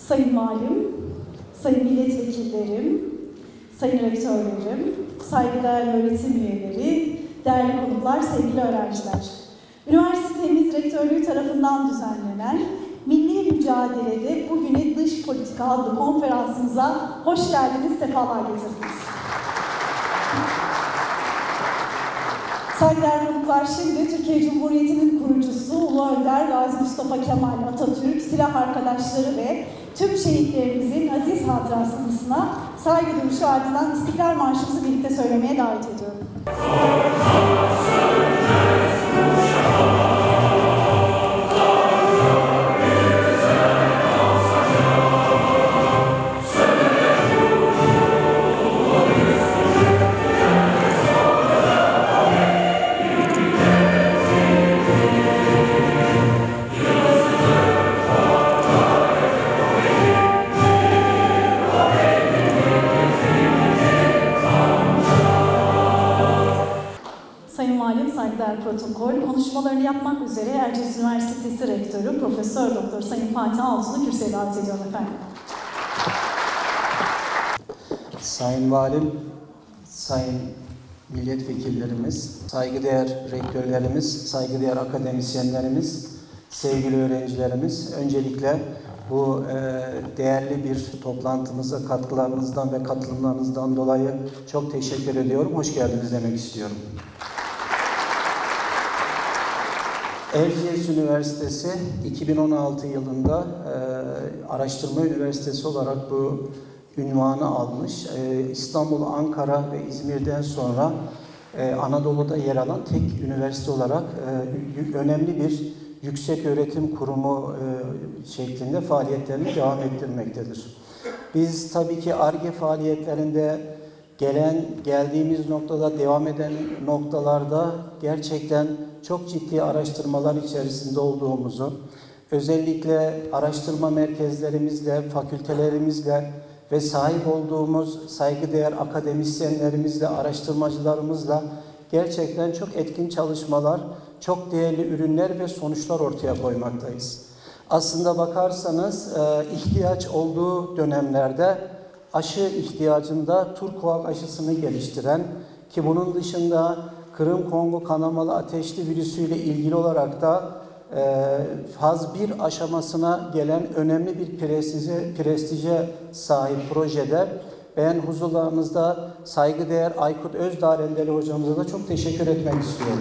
Sayın Valim, Sayın Milletvekillerim, Sayın Rektörlerim, saygıdeğer öğretim üyeleri, değerli konuklar, sevgili öğrenciler. Üniversitemiz Rektörlüğü tarafından düzenlenen Milli Mücadelede Bugüne Dış Politika adlı konferansımıza hoş geldiniz, sefalar getirdiniz. Saygıdeğer konuklar, şimdi Türkiye Cumhuriyeti'nin kurucusu Ulu Önder Gazi Mustafa Kemal Atatürk, silah arkadaşları ve tüm şehitlerimizin aziz hatırasına saygı duruşu ardından İstiklal Marşımızı birlikte söylemeye davet ediyorum. Saygıdeğer protokol, konuşmalarını yapmak üzere Erciyes Üniversitesi Rektörü Profesör Doktor Sayın Fatih Altun'u kürsüye davet ediyorum efendim. Sayın Valim, Sayın Milletvekillerimiz, saygıdeğer rektörlerimiz, saygıdeğer akademisyenlerimiz, sevgili öğrencilerimiz, öncelikle bu değerli bir toplantımıza katkılarınızdan ve katılımlarınızdan dolayı çok teşekkür ediyorum. Hoş geldiniz demek istiyorum. Erciyes Üniversitesi 2016 yılında araştırma üniversitesi olarak bu ünvanı almış. İstanbul, Ankara ve İzmir'den sonra Anadolu'da yer alan tek üniversite olarak önemli bir yüksek öğretim kurumu şeklinde faaliyetlerini devam ettirmektedir. Biz tabii ki Ar-Ge faaliyetlerinde geldiğimiz noktada, devam eden noktalarda gerçekten çok ciddi araştırmalar içerisinde olduğumuzu, özellikle araştırma merkezlerimizle, fakültelerimizle ve sahip olduğumuz saygıdeğer akademisyenlerimizle, araştırmacılarımızla gerçekten çok etkin çalışmalar, çok değerli ürünler ve sonuçlar ortaya koymaktayız. Aslında bakarsanız ihtiyaç olduğu dönemlerde aşı ihtiyacında Turkuaz aşısını geliştiren ki bunun dışında Kırım-Kongo kanamalı ateşli virüsüyle ilgili olarak da faz 1 aşamasına gelen önemli bir prestije sahip projede ben huzurlarınızda saygıdeğer Aykut Özdarendeli hocamıza da çok teşekkür etmek istiyorum.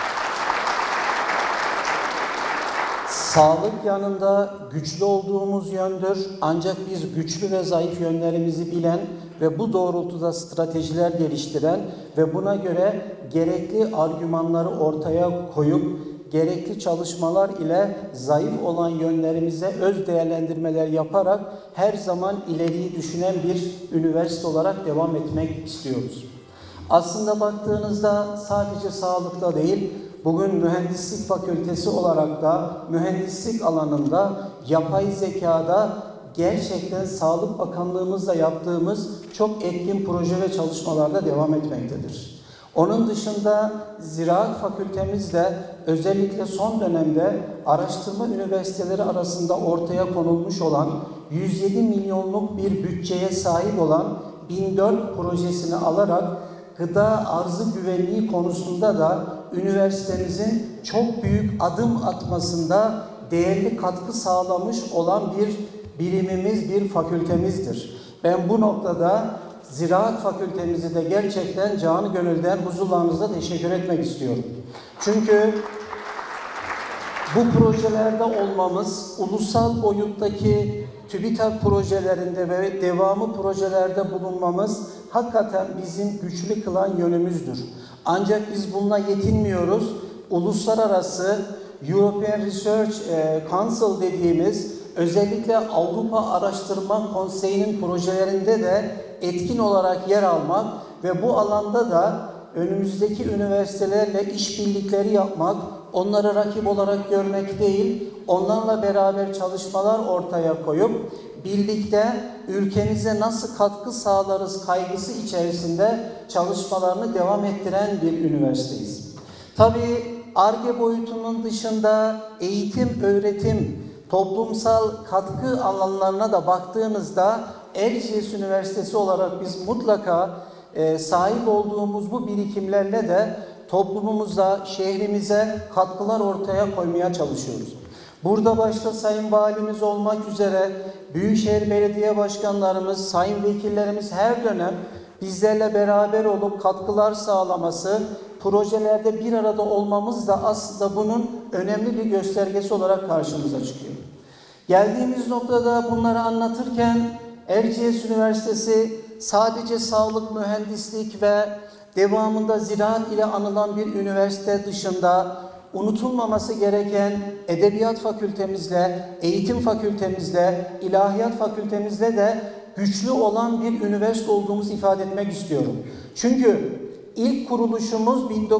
Sağlık yanında güçlü olduğumuz yöndür. Ancak biz güçlü ve zayıf yönlerimizi bilen ve bu doğrultuda stratejiler geliştiren ve buna göre gerekli argümanları ortaya koyup gerekli çalışmalar ile zayıf olan yönlerimize öz değerlendirmeler yaparak her zaman ileriyi düşünen bir üniversite olarak devam etmek istiyoruz. Aslında baktığınızda sadece sağlıkta değil, bugün mühendislik fakültesi olarak da mühendislik alanında, yapay zekada gerçekten Sağlık Bakanlığımızla yaptığımız çok etkin proje ve çalışmalarda devam etmektedir. Onun dışında Ziraat Fakültemizde özellikle son dönemde araştırma üniversiteleri arasında ortaya konulmuş olan 107 milyonluk bir bütçeye sahip olan 1004 projesini alarak gıda arzı güvenliği konusunda da üniversitemizin çok büyük adım atmasında değerli katkı sağlamış olan bir birimimiz, bir fakültemizdir. Ben bu noktada Ziraat Fakültemizi de gerçekten canı gönülden huzurlarınızda teşekkür etmek istiyorum. Çünkü bu projelerde olmamız, ulusal boyuttaki TÜBİTAK projelerinde ve devamı projelerde bulunmamız hakikaten bizim güçlü kılan yönümüzdür. Ancak biz bununla yetinmiyoruz. Uluslararası European Research Council dediğimiz özellikle Avrupa Araştırma Konseyi'nin projelerinde de etkin olarak yer almak ve bu alanda da önümüzdeki üniversitelerle işbirlikleri yapmak, onları rakip olarak görmek değil, onlarla beraber çalışmalar ortaya koyup birlikte ülkemize nasıl katkı sağlarız kaygısı içerisinde çalışmalarını devam ettiren bir üniversiteyiz. Tabii Ar-Ge boyutunun dışında eğitim, öğretim, toplumsal katkı alanlarına da baktığımızda Erciyes Üniversitesi olarak biz mutlaka sahip olduğumuz bu birikimlerle de toplumumuza, şehrimize katkılar ortaya koymaya çalışıyoruz. Burada başta Sayın Valimiz olmak üzere Büyükşehir Belediye Başkanlarımız, Sayın Vekillerimiz her dönem bizlerle beraber olup katkılar sağlaması, projelerde bir arada olmamız da aslında bunun önemli bir göstergesi olarak karşımıza çıkıyor. Geldiğimiz noktada bunları anlatırken Erciyes Üniversitesi sadece sağlık, mühendislik ve devamında ziraat ile anılan bir üniversite dışında unutulmaması gereken edebiyat fakültemizle, eğitim fakültemizle, ilahiyat fakültemizle de güçlü olan bir üniversite olduğumuzu ifade etmek istiyorum. Çünkü ilk kuruluşumuz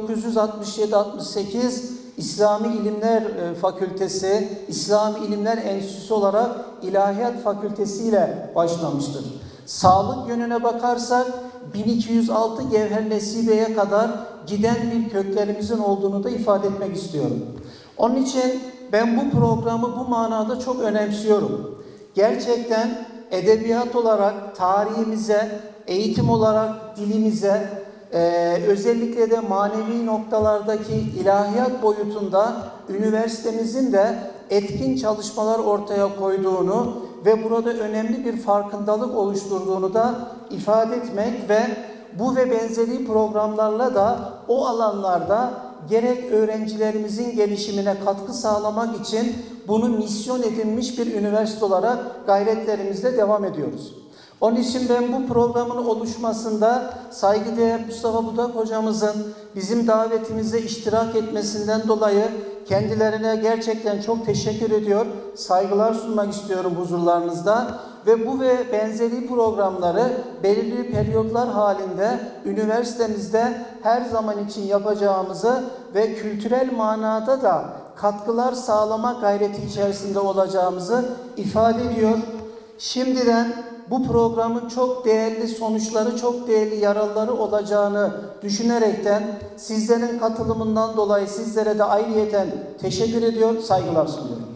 1967-68 İslami İlimler Fakültesi, İslami İlimler Enstitüsü olarak İlahiyat Fakültesi ile başlamıştır. Sağlık yönüne bakarsak 1206 Gevher Nesibe'ye kadar giden bir köklerimizin olduğunu da ifade etmek istiyorum. Onun için ben bu programı bu manada çok önemsiyorum. Gerçekten edebiyat olarak tarihimize, eğitim olarak dilimize, özellikle de manevi noktalardaki ilahiyat boyutunda üniversitemizin de etkin çalışmalar ortaya koyduğunu ve burada önemli bir farkındalık oluşturduğunu da ifade etmek ve bu ve benzeri programlarla da o alanlarda gerek öğrencilerimizin gelişimine katkı sağlamak için bunu misyon edinmiş bir üniversite olarak gayretlerimizle devam ediyoruz. Onun için ben bu programın oluşmasında saygıdeğer Mustafa Budak hocamızın bizim davetimize iştirak etmesinden dolayı kendilerine gerçekten çok teşekkür ediyor, saygılar sunmak istiyorum huzurlarınızda ve bu ve benzeri programları belirli periyotlar halinde üniversitemizde her zaman için yapacağımızı ve kültürel manada da katkılar sağlama gayreti içerisinde olacağımızı ifade ediyor. Şimdiden bu programın çok değerli sonuçları, çok değerli yararları olacağını düşünerekten sizlerin katılımından dolayı sizlere de ayrıyeten teşekkür ediyor, saygılar sunuyorum.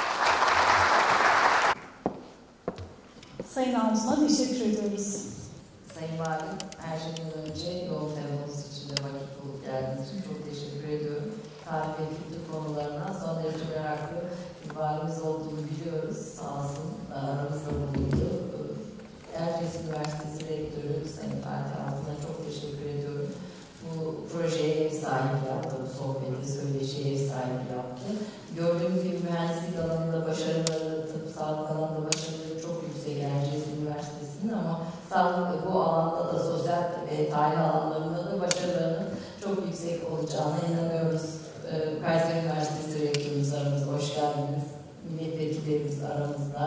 Sayın Arzu'na teşekkür ediyoruz. Sayın Valim, her şeyden önce yoğun temamız için de vakit bulup geldiğiniz için çok teşekkür ediyorum. Tarih ve kültür konularına son derece meraklı bir valimiz olduğunu biliyoruz. Sağ olsun, aramızda bulundu. Erciyes Üniversitesi Rektörü Sayın Fatih Altın'a çok teşekkür ediyorum. Bu projeye ev sahibi yaptı, bu sohbeti, söyleşiye ev sahibi yaptı. Gördüğümüz gibi mühendislik alanında başarıları, tıp, sağlık alanında başarıları çok yüksek Erciyes Üniversitesi'nin ama sağlık bu alanda da sosyal tarih alanlarında da başarılarının çok yüksek olacağına inanıyoruz. Kayseri Üniversitesi Rektörümüz aramızda, hoş geldiniz. Milletvekillerimiz aramızda.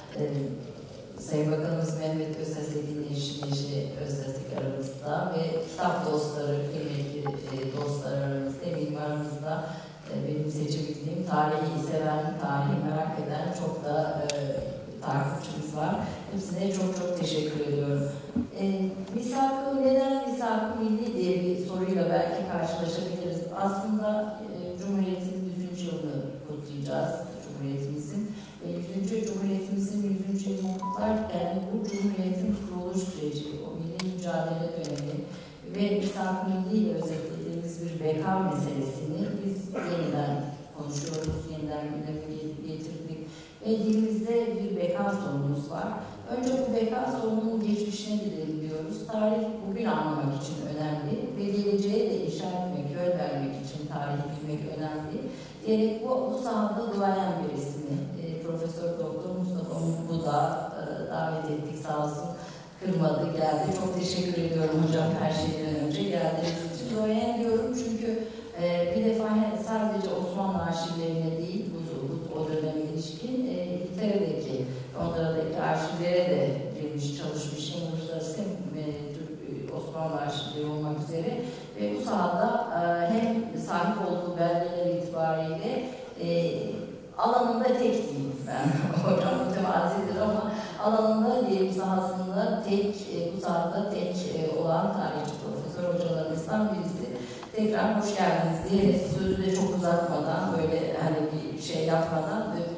Sayın Bakanımız Mehmet Özes'in eşi Özes'ik aramızda ve kitap dostları, kıymetli dostlar aramızda, eminim aramızda benim seçebildiğim tarihi seven, tarihi merak eden çok da takipçimiz var. Hepsine çok çok teşekkür ediyorum. Misak-ı neden Misak-ı Milli diye bir soruyla belki karşılaşabiliriz. Aslında Cumhuriyet'in 100. yılını kutlayacağız. Cumhuriyetimizin ve 100. Cumhuriyetimizin 100. yılını kutlarken bu Cumhuriyet'in kuruluş süreci, o milli mücadele dönemi ve Misak-ı Milli ile özetlediğimiz bir beka meselesini biz yeniden konuşuyoruz, yeniden gündeme getirdik. Ve dilimizde bir beka sorunumuz var. Önce bu beka sorununun geçmişine gidelim diyoruz. Tarih bugün anlamak için önemli ve geleceğe de inşa etmek, yol vermek için tarihi bilmek önemli. Diyerek bu sahada duayen bir ismi. Profesör Doktor Mustafa Budak davet ettik, sağ olsun. Kırmadı, geldi. Çok teşekkür ediyorum hocam her şeyden önce geldiğiniz için. Duayen diyorum çünkü bir defa sadece Osmanlı arşivlerine değil, o döneme ilişkin İngiltere'deki, Londra'daki arşivlere de girmiş, çalışmış, hem uluslararası hem Türk Osmanlı arşivleri olmak üzere ve bu sahada hem sahip olduğu belgeler itibariyle alanında tek değil, ben hocam mütevazidir ama alanında diyelim sahasında tek, bu sahada tek olan tarihçi profesör hocalarımızdan birisi. Tekrar hoş geldiniz diye sözü de çok uzatmadan, böyle hani bir şey yapmadan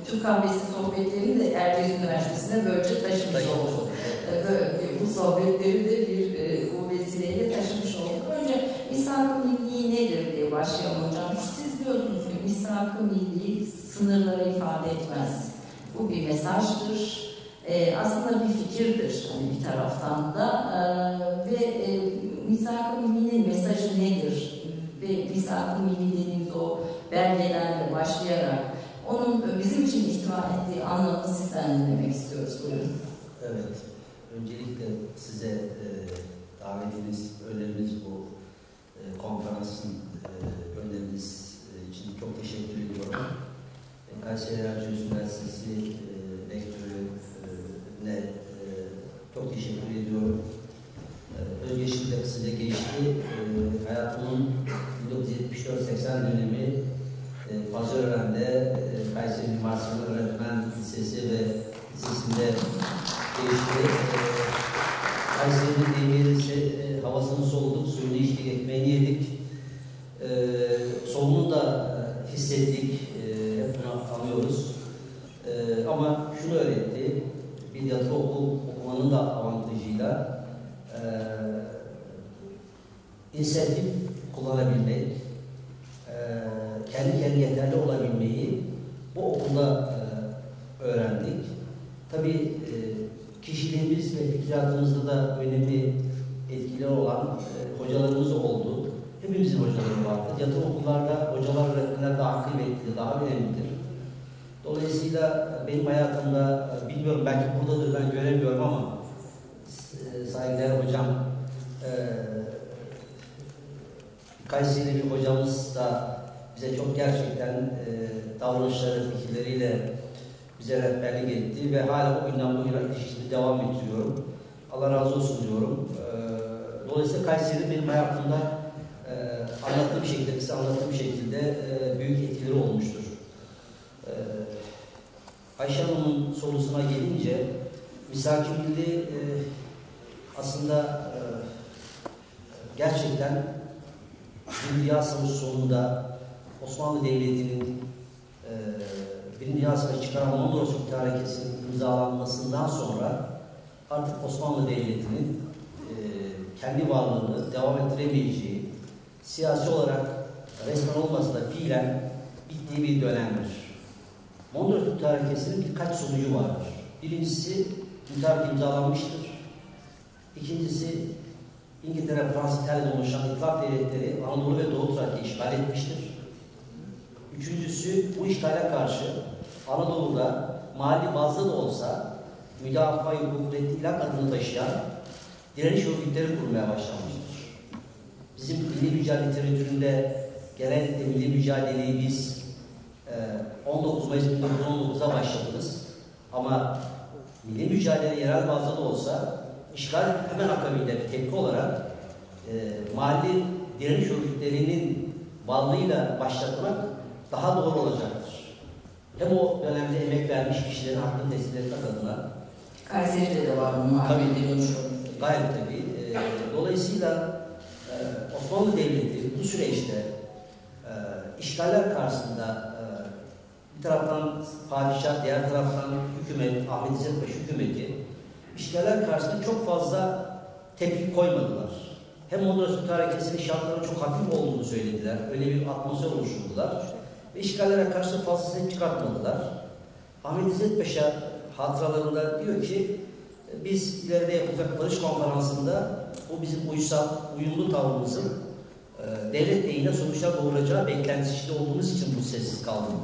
Türk Kahvesi sohbetlerini de Erciyes Üniversitesi'ne böylece taşımış olduk. Bu sohbetleri de bu vesileyle taşımış olduk. Önce misak-ı milli nedir diye başlayalım hocam. Siz diyorsunuz ki misak-ı milli sınırlara ifade etmez. Bu bir mesajdır. Aslında bir fikirdir hani bir taraftan da ve misak-ı millinin mesajı nedir? Ve misak-ı milli dediğimiz o belgelerle başlayarak onun bizim için ihtiva ettiği anlamı sizden dinlemek istiyoruz. Buyurun. Evet. Öncelikle size davetiniz, öneriniz bu konferansın öneriniz için çok teşekkür ediyorum. Kayseri Erciyes Üniversitesi rektörüne çok teşekkür ediyorum. Özgeçimde kısaca geçti. Hayatımın 1974-80 dönemi Pazarören'de Kayseri Üniversitesi Öğretmen Lisesi ve Lisesi'nde geçti. Kayseri'nin deyimiyle havasını soluduk, suyunu içtik, ekmeğini yedik. Sonunu da hissettik, hep bunu anlıyoruz. Ama şunu öğretti, bir yatı okul okumanın da avantajıyla inisiyatif kullanabilmek, kendi kendine yeterli olabilmeyi bu okulda öğrendik. Tabii kişiliğimiz ve fikriyatımızda da önemli etkiler olan hocalarımız oldu. Hepimizin hocaları vardı. Yatılı okullarda hocalar, öğretmenler daha kıymetli, daha önemlidir. Dolayısıyla benim hayatımda, bilmiyorum belki buradadır ben göremiyorum ama saygıdeğer hocam, Kayseri'li bir hocamız da bize çok gerçekten davranışları, fikirleriyle bize rehberlik etti ve hala o günden bugüne ilişkimi devam ettiriyorum. Allah razı olsun diyorum. Dolayısıyla Kayseri benim hayatımda anlattığım şekilde, kısa anlattığım şekilde büyük etkileri olmuştur. Ayşe Hanım'ın sorusuna gelince, misak-ı milli aslında gerçekten Dünya Savaşı sonunda Osmanlı Devleti'nin Birinci Dünya Savaşı çıkaran Mondros Hareketi'nin imzalanmasından sonra artık Osmanlı Devleti'nin kendi varlığını devam ettiremeyeceği, siyasi olarak resmen olmasa da fiilen bittiği bir dönemdir. Mondros Hareketi'nin birkaç sonucu vardır. Birincisi, mütarekat imzalanmıştır. İkincisi, İngiltere, Fransa, İtalya'da oluşan İttifak devletleri Anadolu ve Doğu Trakya'yı işgal etmiştir. Üçüncüsü, bu işgale karşı Anadolu'da mali bazda da olsa müdafaa-i hukuk-i ilak adını taşıyan direniş örgütleri kurmaya başlanmıştır. Bizim milli mücadele literatüründe genellikle milli mücadeleyi biz 19 Mayıs 1919'a başladınız. Ama milli mücadele yerel bazda da olsa işgal hemen akabinde bir tepki olarak mali direniş örgütlerinin varlığıyla başlatmak daha doğru olacaktır. Hem o dönemde emek vermiş kişilerin hakkını teslim etmek adına. Kayseri'de de var bunun. Tabii, gayet tabii. Dolayısıyla Osmanlı Devleti bu süreçte işgaller karşısında bir taraftan padişah, diğer taraftan hükümet, Ahmet İzzet Paşa hükümeti işgaller karşısında çok fazla tepki koymadılar. Hem Mondros Hareketi'nin şartları çok hafif olduğunu söylediler. Öyle bir atmosfer oluşturdular. Ve işgallere karşı fazla ses çıkartmadılar. Ahmet İzzet Paşa hatıralarında diyor ki biz ileride yapılacak barış konferansında bu bizim uysal, uyumlu tavrımızın devlet lehine sonuçlar doğuracağı beklentisi içinde olduğumuz için bu sessiz kaldım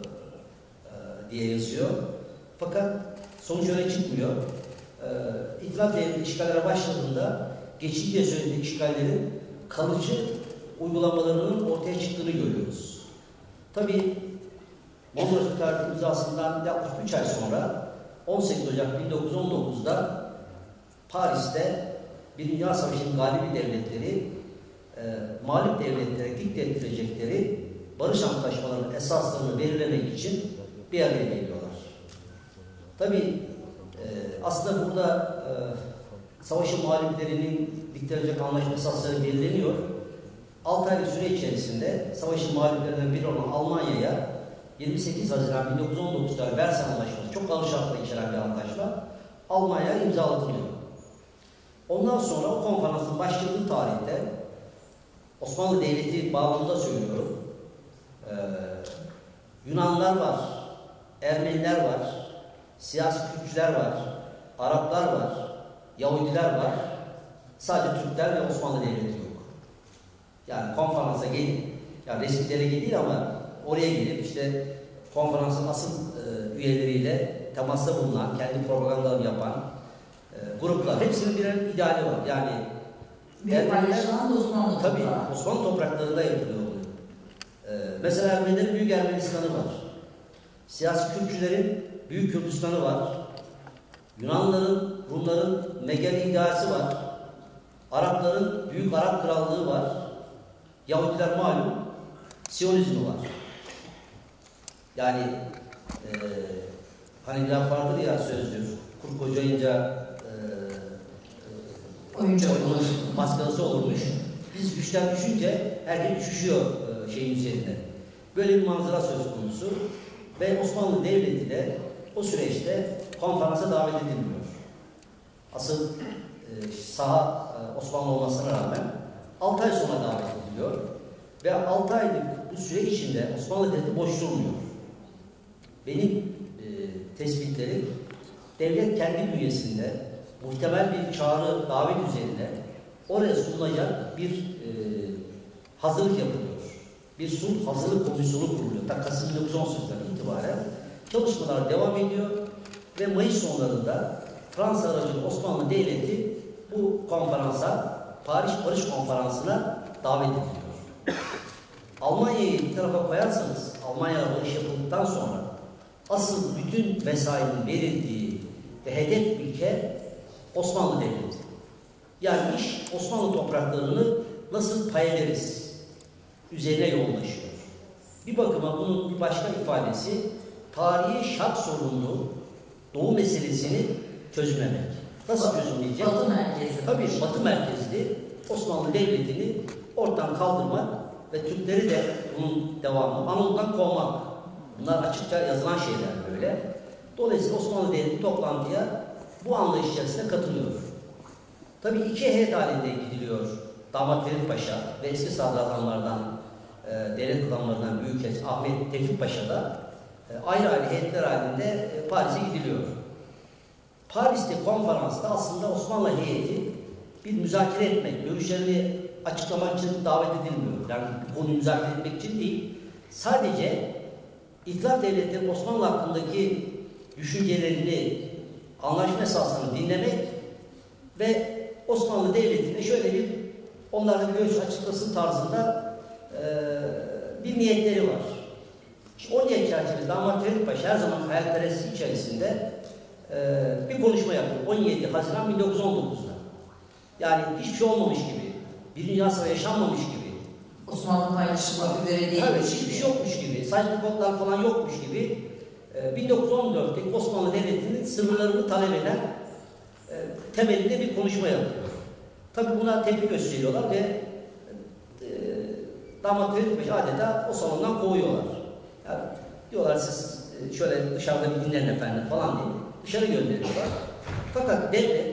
diye yazıyor. Fakat sonuç öyle çıkmıyor. İtilaf devleti işgallere başladığında geçici diye söylediği işgallerin kalıcı uygulamalarının ortaya çıktığını görüyoruz. Tabii Mondros Hareketi imzasından yaklaşık 3 ay sonra 18 Ocak 1919'da Paris'te bir Dünya Savaşı'nın galibi devletleri mağlup devletlere dikte ettirecekleri barış antlaşmalarının esaslarını belirlemek için bir araya geliyorlar. Tabii aslında burada savaşın mağluplerinin dikte edilecek anlaşma esasları belirleniyor. 6 aylık süre içerisinde savaşın mağluplerinden biri olan Almanya'ya 28 Haziran 1919'da Versay Anlaşması, çok ağır şartlar içeren bir anlaşma, Almanya'ya imzalatılıyor. Ondan sonra o konferansın başladığı tarihte Osmanlı Devleti bağlamında söylüyorum, Yunanlar var, Ermeniler var, siyasi Türkçüler var, Araplar var, Yahudiler var, sadece Türkler ve Osmanlı Devleti yok. Yani konferansa gelip, yani resmi delege değil ama oraya gelip işte konferansın asıl üyeleriyle temasta bulunan, kendi propagandalarını yapan gruplar, hepsinin birer ideali var. Yani Bir paylaşılan da Osmanlı toprağı. Tabii Osmanlı topraklarında yapılıyor bu. Mesela Ermenilerin Büyük Ermenistan'ı var. Siyasi Kürtçülerin Büyük Kürdistan'ı var. Yunanların, Rumların Megane ideası var. Arapların Büyük Arap Krallığı var. Yahudiler malum Siyonizmi var. Yani hani bir laf vardır ya sözdür. Kurt kocayınca oyuncak olur. Maskarası olurmuş. Biz güçten düşünce herkes üşüşüyor şeyin üzerinde. Böyle bir manzara söz konusu. Ve Osmanlı Devleti de o süreçte konferansa davet edilmiyor. Asıl saha Osmanlı olmasına rağmen 6 ay sonra davet ediliyor. Ve 6 aylık bu süre içinde Osmanlı Devleti boş durmuyor. Benim tespitlerim devlet kendi bünyesinde muhtemel bir çağrı davet üzerine oraya sunulacak bir hazırlık yapılıyor. Bir sulh hazırlık komisyonu kuruluyor. Kasım 1918'den itibaren çalışmalar devam ediyor ve Mayıs sonlarında Fransa aracılığıyla Osmanlı Devleti bu konferansa, Paris Barış Konferansı'na davet ediliyor. Almanya'yı bir tarafa koyarsanız, Almanya'da barış yapıldıktan sonra asıl bütün vesayetin verildiği ve hedef ülke Osmanlı Devleti. Yani iş Osmanlı topraklarını nasıl pay ederiz üzerine yoğunlaşıyor. Bir bakıma bunun bir başka ifadesi tarihi şart sorunlu Doğu meselesini çözümlemek. Nasıl çözümleyecek? Batı merkezli. Tabii Batı merkezli Osmanlı Devleti'ni ortadan kaldırmak ve Türkleri de bunun devamı Anadolu'dan kovmak. Bunlar açıkça yazılan şeyler böyle. Dolayısıyla Osmanlı Devleti toplantıya bu anlayış içerisinde katılıyor. Tabii iki heyet halinde gidiliyor. Damat Ferit Paşa ve eski sadrazamlardan, devlet adamlarından Büyükelçi Ahmet Tevfik Paşa da ayrı ayrı heyetler halinde Paris'e gidiliyor. Paris'te konferansta aslında Osmanlı heyeti bir müzakere etmek, görüşlerini açıklamak için davet edilmiyor. Yani bu konuyu müzakere etmek için değil. Sadece İtilaf Devletleri Osmanlı hakkındaki düşüncelerini, anlaşma esasını dinlemek ve Osmanlı Devleti'ne şöyle bir onların görüş açıklasın tarzında bir niyetleri var. İşte o niyet çerçevesinde Damat Ferit Paşa her zaman hayalperestliği içerisinde bir konuşma yapıyor. 17 Haziran 1919'da. Yani hiçbir şey olmamış gibi, bir dünya savaşı yaşanmamış gibi. Osmanlı paylaşılmak üzere değil. Evet, hiçbir şey yokmuş gibi, saçmalıklar falan yokmuş gibi 1914'te Osmanlı Devleti'nin sınırlarını talep eden temelinde bir konuşma yapıyor. Tabii buna tepki gösteriyorlar ve Damat Ferit Paşa adeta o salondan kovuyorlar. Yani diyorlar siz şöyle dışarıda bir dinlenin efendim falan diye dışarı gönderiyorlar. Fakat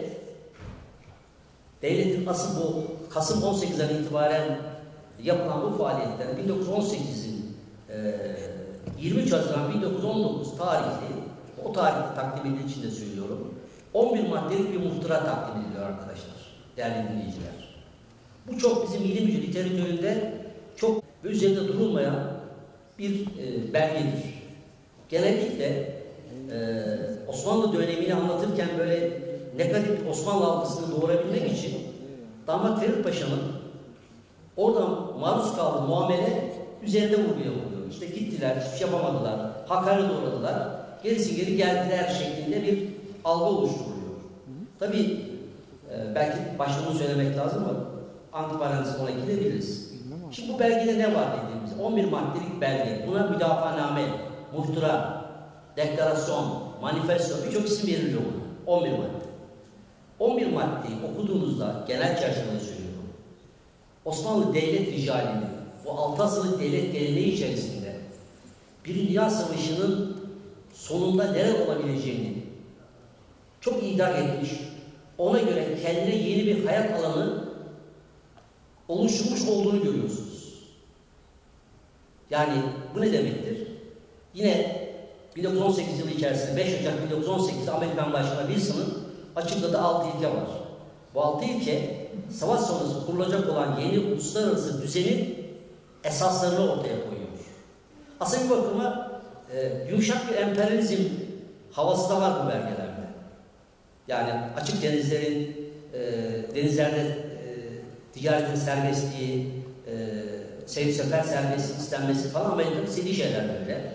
devletin asıl bu Kasım 18'den itibaren yapılan bu faaliyetten 1918'in 23 Haziran 1919 tarihli, o tarihte takdim edildiği için de söylüyorum, 11 maddelik bir muhtıra takdim ediliyor arkadaşlar, değerli dinleyiciler. Bu çok bizim ilim gücü literatüründe çok üzerinde durulmayan bir belgedir. Genellikle Osmanlı dönemini anlatırken böyle negatif Osmanlı algısını doğurabilmek için Damat Ferit Paşa'nın oradan maruz kaldığı muamele üzerinde vurgu yapılıyor. İşte gittiler, hiçbir şey yapamadılar, hakaret uğradılar, geri geldiler şeklinde bir algı oluşturuluyor. Tabii belki başlığını söylemek lazım ama antiparantez ona gidebiliriz. Şimdi bu belgede ne var dediğimiz 11 maddelik belge, buna müdafaaname, muhtıra, deklarasyon, manifesto, birçok isim veriliyor buna. 11 madde. 11 maddeyi okuduğunuzda genel çerçevede söylüyorum. Osmanlı devlet ricalinin bu 6 asırlık devlet geleneği içerisinde Birinci Dünya Savaşı'nın sonunda neler olabileceğini çok iyi idrak etmiş, ona göre kendine yeni bir hayat alanı oluşturmuş olduğunu görüyorsunuz. Yani bu ne demektir? Yine 1918 yılı içerisinde 5 Ocak 1918'de Amerikan Başkanı Wilson'ın açıkladığı 6 ilke var. Bu 6 ilke savaş sonrası kurulacak olan yeni uluslararası düzenin esaslarını ortaya koyuyor. Aslında bir bakıma yumuşak bir emperyalizm havası da var bu belgelerde. Yani açık denizlerin, denizlerde ticaretin serbestliği, sefer serbestliği istenmesi falan Amerika'nın istediği şeyler böyle.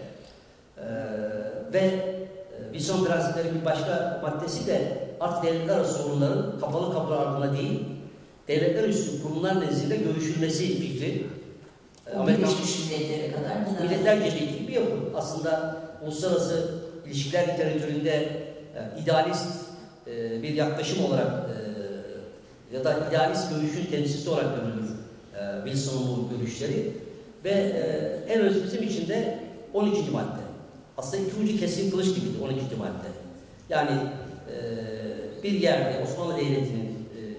Ve Wilson prensiplerinin bir başka maddesi de artık devletler arası sorunların kapalı kapılar ardında değil, devletler üstü kurumlar nezdinde görüşülmesi fikri. Birleşmiş Milletler'e kadar Milletler Cemiyeti gibi yapı. Aslında uluslararası ilişkiler literatüründe idealist bir yaklaşım olarak ya da idealist görüşün temsilcisi olarak görülür Wilson'un bu görüşleri. Ve en önemlisi bizim için de 12. madde. Aslında iki ucu kesin kılıç gibiydi 12. madde. Yani bir yerde Osmanlı Devleti'nin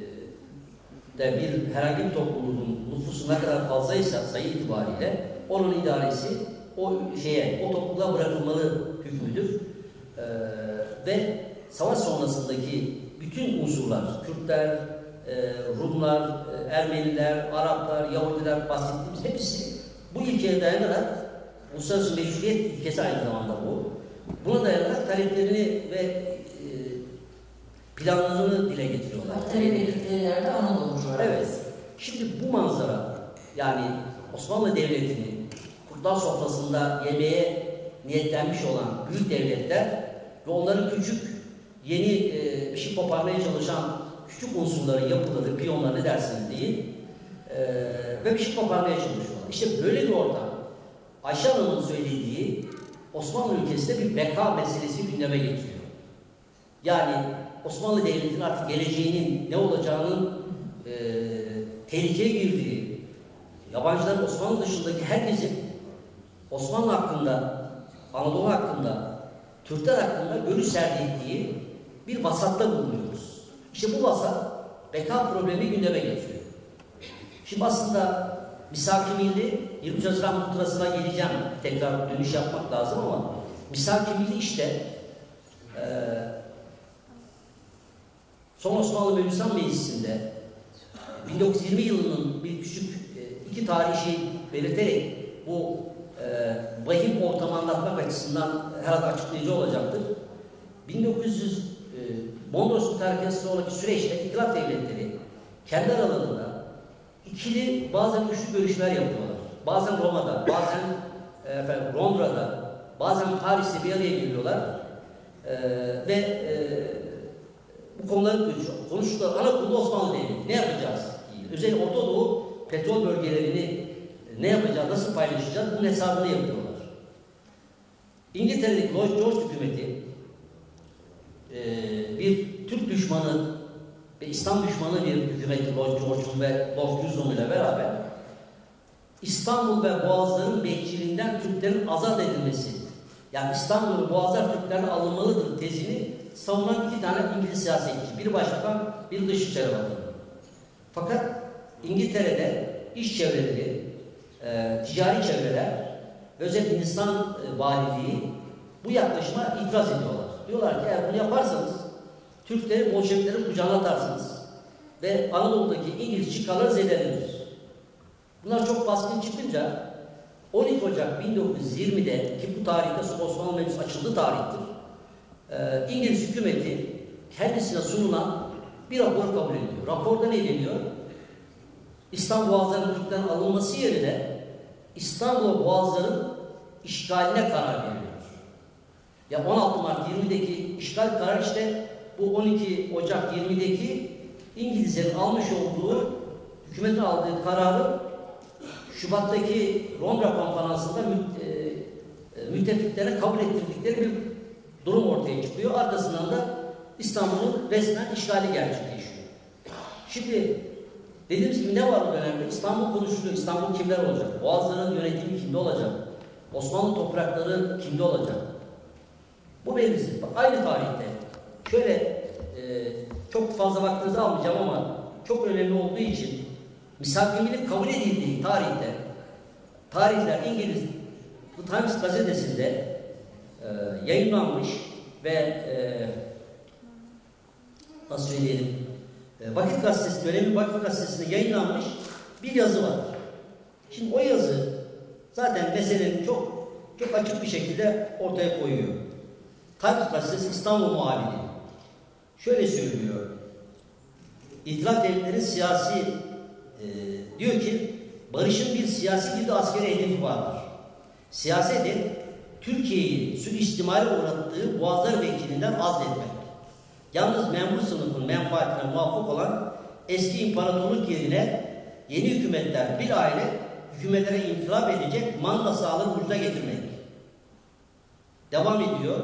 de bir herhangi bir topluluğun nüfusu ne kadar fazlaysa sayı itibariyle onun idaresi o topluluğa bırakılmalı hükmüdür. Ve savaş sonrasındaki bütün unsurlar, Kürtler, Rumlar, Ermeniler, Araplar, Yahudiler bahsettiğimiz hepsi bu ilkeye dayanarak uluslararası meşruiyet ilkesi aynı zamanda bu. Buna dayanarak taleplerini ve planlarını dile getiriyorlar. Talep ettikleri yerde Anadolu coğrafyası. Evet. Şimdi bu manzara, yani Osmanlı Devleti'nin kurtlar sofrasında yemeğe niyetlenmiş olan büyük devletler ve onların küçük, yeni bir şey koparmaya çalışan küçük unsurları, yapıları, piyonlar ne dersiniz deyin ve bir şey koparmaya çalışıyorlar. İşte böyle bir ortam, Ayşe Hanım'ın söylediği Osmanlı ülkesinde bir beka meselesi gündeme getiriyor. Yani Osmanlı Devleti'nin artık geleceğinin ne olacağının tehlikeye girdiği, yabancıların Osmanlı dışındaki herkesin Osmanlı hakkında, Anadolu hakkında, Türkler hakkında görüş sergilediği bir vasatta bulunuyoruz. İşte bu vasat beka problemi gündeme getiriyor. Şimdi aslında Misak-ı Milli, 20 Haziran muhtırasına geleceğim, tekrar dönüş yapmak lazım ama Misak-ı Milli işte son Osmanlı Mebusan Meclisi'nde 1920 yılının bir küçük iki tarihi belirterek bu vahim ortamı anlatmak açısından herhalde açıklayıcı olacaktır. 1900 Mondros Mütarekesi sonraki süreçte İtilaf Devletleri kendi aralarında ikili bazen üçlü görüşmeler yapıyorlar. Bazen Roma'da, bazen Londra'da, bazen Paris'te bir araya geliyorlar ve bu konuları konuştukları ana konu Osmanlı Devleti. Ne yapacağız? Özellikle Orta Doğu petrol bölgelerini ne yapacağız, nasıl paylaşacağız? Bunun hesabını yapıyorlar. İngiltere'deki Lloyd George hükümeti bir Türk düşmanı ve İslam düşmanı bir hükümeti Lloyd George'un ve Lord Curzon ile beraber İstanbul ve Boğazların bekçiliğinden Türklerin azat edilmesi, yani İstanbul ve Boğazlar Türklerden alınmalıdır tezini savunan iki tane İngiliz siyasetçi, biri başbakan, biri dışişleri bakanı. Fakat İngiltere'de iş çevreleri, ticari çevreler ve özellikle Hindistan valiliği bu yaklaşıma itiraz ediyorlar. Diyorlar ki eğer bunu yaparsanız Türkleri Bolşeviklerin kucağına atarsınız ve Anadolu'daki İngiliz çıkarları zedelenir. Bunlar çok baskın çıkınca 12 Ocak 1920'de ki bu tarihte Osmanlı Meclisi açıldığı tarihtir. İngiliz hükümeti kendisine sunulan bir rapor kabul ediyor. Raporda ne deniyor? İstanbul Boğazları'nın Türklerin alınması yerine İstanbul Boğazları'nın işgaline karar veriyor. Ya 16 Mart 20'deki işgal kararı işte bu 12 Ocak 20'deki İngilizlerin almış olduğu, hükümetin aldığı kararı Şubat'taki Londra Konferansı'nda müttefiklere kabul ettirdikleri bir durum ortaya çıkıyor. Arkasından da İstanbul'un resmen işgali gerçekleşiyor. Şimdi dediğimiz gibi ne var bu dönemde? İstanbul konuşuluyor. İstanbul kimler olacak? Boğazların yönetimi kimde olacak? Osmanlı toprakları kimde olacak? Bu belirsiz. Aynı tarihte şöyle çok fazla vaktinizi almayacağım ama çok önemli olduğu için misafirlik kabul edildiği tarihler İngiliz The Times gazetesinde yayınlanmış ve nasıl söyleyelim, Vakit Gazetesi, dönemin Vakit Gazetesi'nde yayınlanmış bir yazı var. Şimdi o yazı zaten meselenin çok açık bir şekilde ortaya koyuyor. Times Gazetesi İstanbul muhabiri şöyle söylüyor. İtilaf devletlerin siyasi diyor ki barışın bir siyasi bir de askeri hedefi vardır. Siyasi hedef Türkiye'yi suistimale uğrattığı Boğazlar vekilinden azletmek. Yalnız memur sınıfın menfaatine muvafık olan eski imparatorluk yerine yeni hükümetler bir aile hükümetlere intilaf edecek manda sağlığı ucuza getirmek. Devam ediyor.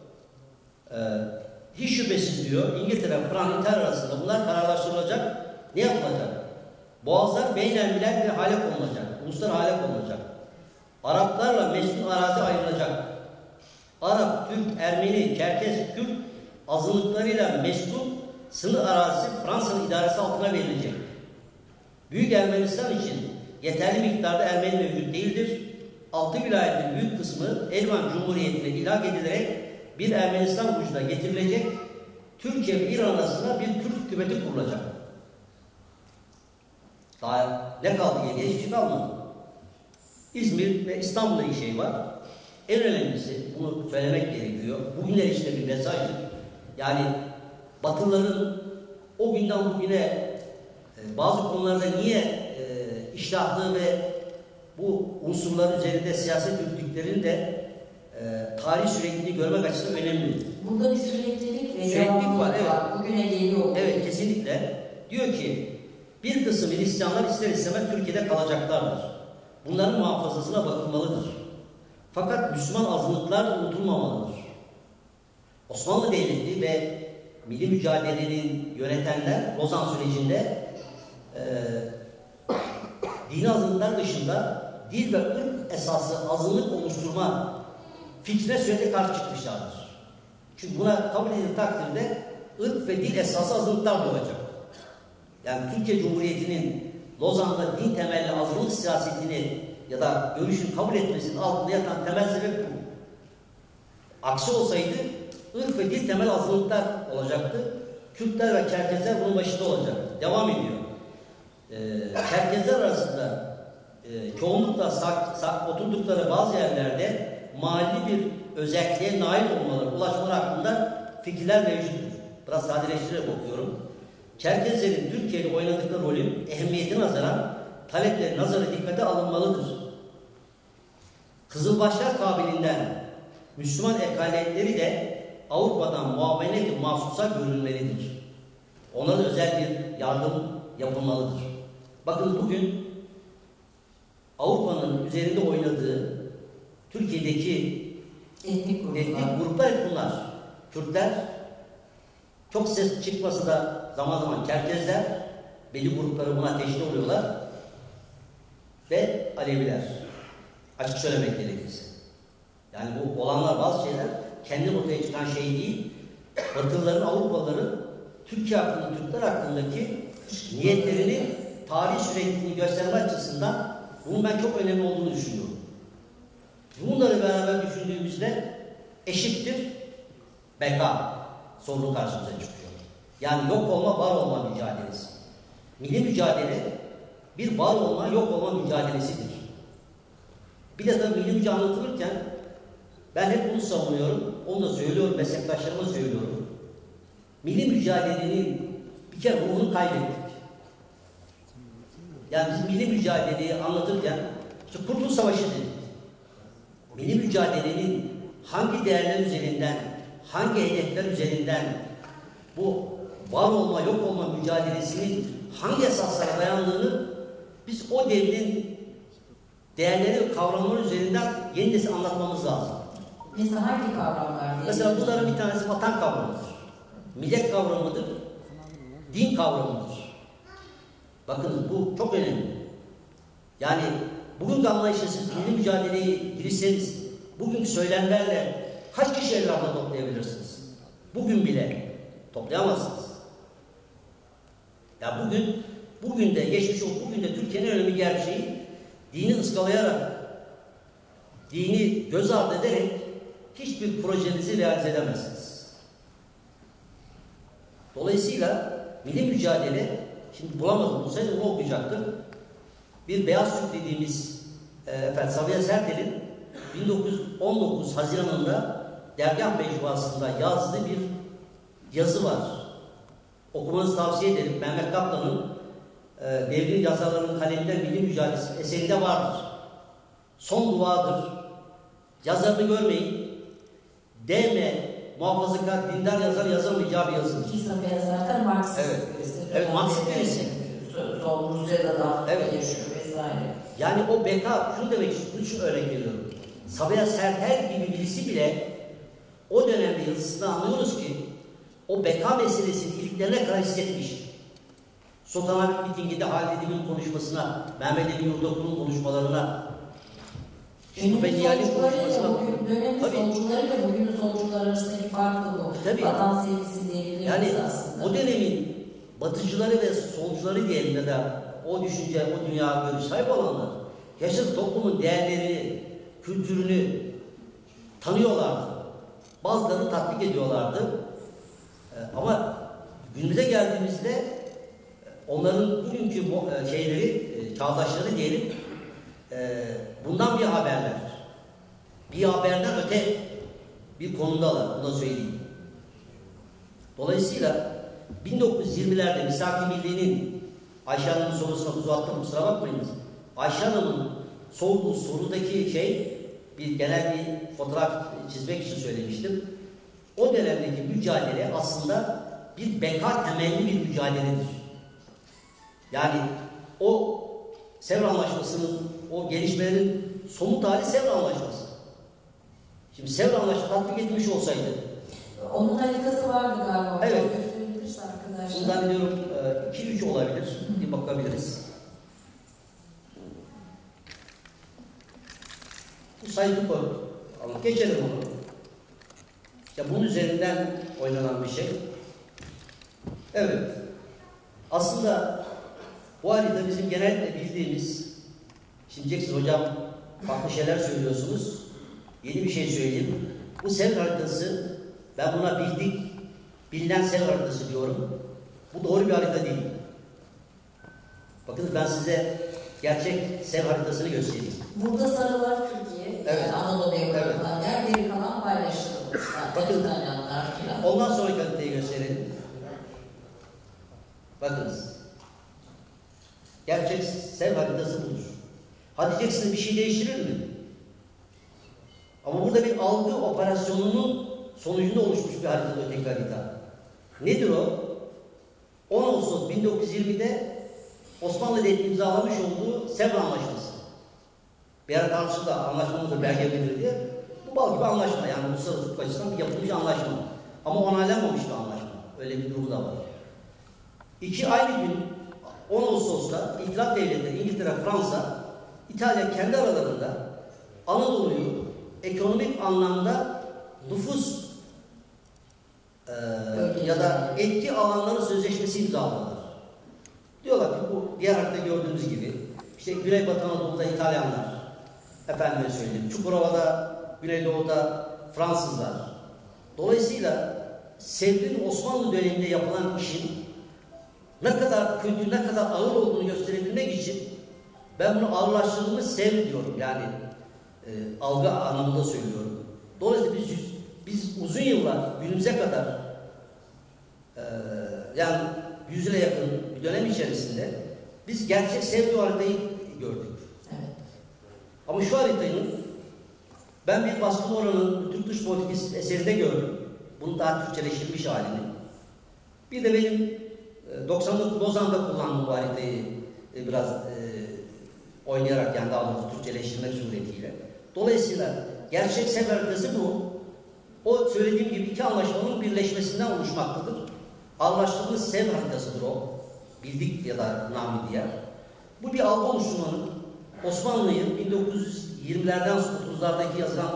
Hiç şüphesiz diyor İngiltere, Fransa arasında bunlar kararlaştırılacak. Ne yapılacak? Boğazlar beynelmiler ve hale konulacak. Uluslar hale konulacak. Araplarla mesnun arazi ayrılacak. Arap, Türk, Ermeni, Çerkez, Kürt azınlıklarıyla mesnun sınır arazisi Fransa'nın idaresi altına verilecek. Büyük Ermenistan için yeterli miktarda Ermeni mevcut değildir. 6 vilayetin büyük kısmı Elvan Cumhuriyeti'ne ilhak edilerek bir Ermenistan ucuna getirilecek. Türkiye ve İran arasında bir Kürt hükümeti kurulacak. Daha ne kaldı geriye? Hiçbir şey kalmadı. İzmir ve İstanbul'da iyi şey var. En önemlisi, bunu söylemek gerekiyor. Bugünler işte bir mesajdır. Yani Batılıların o günden bugüne bazı konularda niye iştahlı ve bu unsurlar üzerinde siyaset yürüttüklerinin de tarih sürekliliğini görmek açısından önemli. Burada bir süreklilik ve Süreklilik var, evet. Bugüne geliyor. Evet, kesinlikle. Diyor ki bir kısım Hristiyanlar ister istemez Türkiye'de kalacaklardır. Bunların muhafazasına bakılmalıdır. Fakat Müslüman azınlıklar unutulmamalıdır. Osmanlı Devleti ve milli mücadelenin yönetenler Lozan sürecinde dini azınlıklar dışında dil ve ırk esası azınlık oluşturma fikrine sürekli karşı çıkmışlardır. Çünkü buna kabul edilen takdirde ırk ve dil esası azınlıklar doğacak. Yani Türkiye Cumhuriyeti'nin Lozan'da din temelli azınlık siyasetini ya da görüşünü kabul etmesinin altında yatan temel sebep bu. Aksi olsaydı ırk ve dil temel azınlıklar olacaktı. Kürtler ve Çerkezler bunun başında olacak. Devam ediyor. Çerkezler arasında çoğunlukla oturdukları bazı yerlerde mahalli bir özelliğe nail olmaları, ulaşmaları hakkında fikirler mevcuttur. Biraz sadeleştirerek okuyorum. Çerkezlerin Türkiye'de oynadıkları rolün ehemmiyetine nazaran talepleri nazara dikkate alınmalıdır. Kızılbaşlar kabilinden Müslüman ekaliyetleri de Avrupa'dan muavenet-i mahsusa görülmelidir. Onlara özel bir yardım yapılmalıdır. Bakın bugün Avrupa'nın üzerinde oynadığı Türkiye'deki etnik gruplar hep bunlar. Kürtler, çok ses çıkması da zaman zaman Çerkezler, belli grupları buna teşhir oluyorlar ve Aleviler. Açık söylemek gerekirse. Yani bu olanlar bazı şeyler kendi ortaya çıkan şey değil. Batılıların, Avrupalıların Türkiye hakkında, Türkler hakkındaki niyetlerini, tarih sürekliliğini gösterme açısından bunun ben çok önemli olduğunu düşünüyorum. Bunları beraber düşündüğümüzde eşittir beka sorunu karşımıza çıkıyor. Yani yok olma, var olma mücadelesi. Milli mücadele bir var olma, yok olma mücadelesidir. Bir de tabii milli mücadele anlatılırken ben hep bunu savunuyorum, onu da söylüyorum, meslektaşlarıma söylüyorum. Milli mücadelenin bir kere ruhunu kaybettik. Yani biz milli mücadeleyi anlatırken işte Kurtuluş Savaşı dedik. Milli mücadelenin hangi değerler üzerinden, hangi hedefler üzerinden bu var olma, yok olma mücadelesinin hangi esaslara dayandığını biz o devrin değerleri ve kavramları üzerinden yeni nesil anlatmamız lazım. Mesela hangi kavramlar? Mesela bunların bir tanesi vatan kavramıdır. Millet kavramıdır. Din kavramıdır. Bakın bu çok önemli. Yani bugünkü anlayışla siz milli mücadeleyi girseniz, bugünkü söylemlerle kaç kişi etrafında toplayabilirsiniz? Bugün bile toplayamazsınız. Ya bugün de geçmiş olup bugün de Türkiye'nin önemli gerçeği dini ıskalayarak, dini göz ardı ederek hiçbir projenizi realize edemezsiniz. Dolayısıyla milli mücadele, şimdi bulamadım, bulsaydım ne okuyacaktım? Bir Beyaz Türk dediğimiz Sabiha Sertel'in 1919 Haziran'ında Dergah Mecmuası'nda yazdığı bir yazı var. Okumanızı tavsiye ederim. Mehmet Kaplan'ın devrim yazarlarının kaleminden milli mücadelesi eserinde vardır. Son duadır. Yazarını görmeyin. DM muhafazakar dindar yazar yazamayacağı bir yazıdır. Sabiha Sertel Marksist. Evet, Marksist birisi. Sol Rusya'da da evet. yaşıyor vesaire. Yani o beka, şunu demek istiyorum, şu örnek veriyorum. Sabiha Sertel gibi birisi bile o dönemde yazısında anlıyoruz ki o beka meselesini iliklerine kadar hissetmiş. Sultan Hamid mitinginde Halid Edip'in konuşmasına, Mehmet Emin Yurdakul'un konuşmalarına, Dönemin solcularıyla bugünün solcular arasındaki farkı bu. Tabii. Vatan sevgisi diyebiliriz yani aslında. O dönemin batıcıları ve solcuları diyelim ya da o düşünce, o dünya görüşü sahip olanlar yaşadığı toplumun değerlerini, kültürünü tanıyorlardı. Bazılarını tatbik ediyorlardı. Ama günümüze geldiğimizde onların bugünkü çağdaşları diyelim, bundan bir haberler. Bir haberden öte bir konudalar, bunu da söyleyeyim. Dolayısıyla 1920'lerde Misak-ı Milli'nin Ayşe Hanım'ın sorusuna uzattım, kusura bakmayınız. Ayşe Hanım'ın sorduğu sorudaki bir genel bir fotoğraf çizmek için söylemiştim. O dönemdeki mücadele aslında bir beka temelli bir mücadeledir. Yani o Sevr Anlaşması'nın, o gelişmelerin somut hali Sevr Anlaşması. Şimdi Sevr Anlaşması tatbik edilmiş olsaydı. Onun haritası vardı galiba. Evet. Gösterebiliriz arkadaşlar. Bundan diyorum 2-3 olabilir. Bir bakabiliriz. Bu saydık o. Ama geçelim onu. İşte bunun üzerinden oynanan bir şey. Evet. Aslında bu harita bizim genellikle bildiğimiz, şimdi diyeceksiniz hocam farklı şeyler söylüyorsunuz. Yeni bir şey söyleyeyim. Bu Sevr haritası, ben buna bilinen Sevr haritası diyorum. Bu doğru bir harita değil. Bakın ben size gerçek Sevr haritasını göstereyim. Burada sarılar Türkiye, evet. Yani Anadolu'ya bırakılan yer, geri kalan paylaşılmış. Bakın, ondan sonraki haritayı gösterelim. Bakınız. Gerçek Sevr haritası budur. Hadi diyeceksiniz bir şey değiştirir mi? Ama burada bir algı operasyonunun sonucunda oluşmuş bir harita, öteki harita. Nedir o? 10 Ağustos 1920'de Osmanlı ile imzalamış olduğu Sevr Anlaşması. Bir ara tartışıldı, anlaşmamızda belge verilir diye. Bu bal gibi anlaşma, yani uluslararası hukuk açısından bir yapılmış anlaşma. Ama onaylanmamış bir anlaşma. Öyle bir durumu da var. Aynı gün 10 Ağustos'ta İtilaf Devletleri, İngiltere, Fransa, İtalya kendi aralarında Anadolu'yu ekonomik anlamda nüfus ya da etki alanları sözleşmesi imzaladılar. Diyorlar ki bu diğer haritada gördüğünüz gibi işte Güneybatı Anadolu'da İtalyanlar, efendime söyleyeyim, Çukurova'da, Güneydoğu'da Fransızlar. Dolayısıyla Sevr'in Osmanlı döneminde yapılan işin ne kadar kötü, ne kadar ağır olduğunu gösterebilmek için ben bunu ağırlaştırılmış Sevr diyorum. Yani algı anlamında söylüyorum. Dolayısıyla biz uzun yıllar, günümüze kadar yani 100 yıla yakın bir dönem içerisinde biz gerçek Sevr haritayı gördük. Evet. Ama şu haritayı ben bir Baskın Orhan'ın Türk Dış Politikası eserinde gördüm. Bunu daha Türkçeleştirilmiş halini. Bir de benim 99 Lozan'da kullandığım bu haritayı biraz oynayarak, yani daha doğrusu Türkçeleştirmek suretiyle. Dolayısıyla gerçek Sevr haritası bu. O söylediğim gibi iki anlaşmanın birleşmesinden oluşmaktadır. Anlaştığımız Sevr haritasıdır o. Bildik ya da namı diğer. Bu bir algı oluşturmanın Osmanlı'yı 1920'lerden 30'lardaki yazılan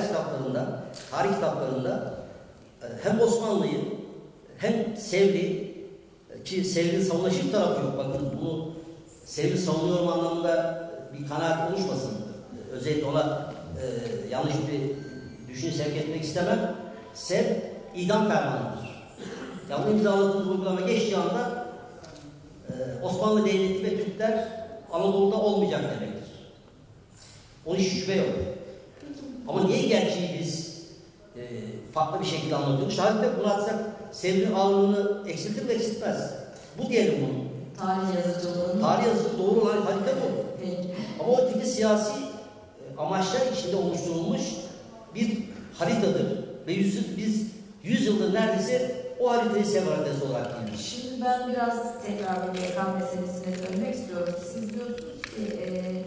tarih kitaplarında hem Osmanlı'yı hem Sevr'i, ki Sevr'in savunlaşık tarafı yok. Bakın bunu Sevr'i savunuyorum anlamında bir kanaat oluşmasın. Özellikle ona yanlış bir düşünce sevk etmek istemem. Sevr idam fermanıdır. Yani bu imzaladığımız uygulama geçtiği anda Osmanlı Devleti ve Türkler Anadolu'da olmayacak demektir. Onun hiç şüphe yok. Ama niye gerçeği biz farklı bir şekilde anlatıyoruz? Şahitler bunu atsak Sevr'in ağırlığını eksiltir mi eksiltmez. Bu diyelim bunu. Tarih yazıcılığı doğru olan harita bu. Ama o öteki siyasi amaçlar içinde oluşturulmuş bir haritadır. Ve biz 100 yıldır neredeyse o haritayı Sevr haritası olarak biliyoruz. Şimdi ben biraz tekrar bir mekan meselesine dönmek istiyorum. Siz diyorsunuz ki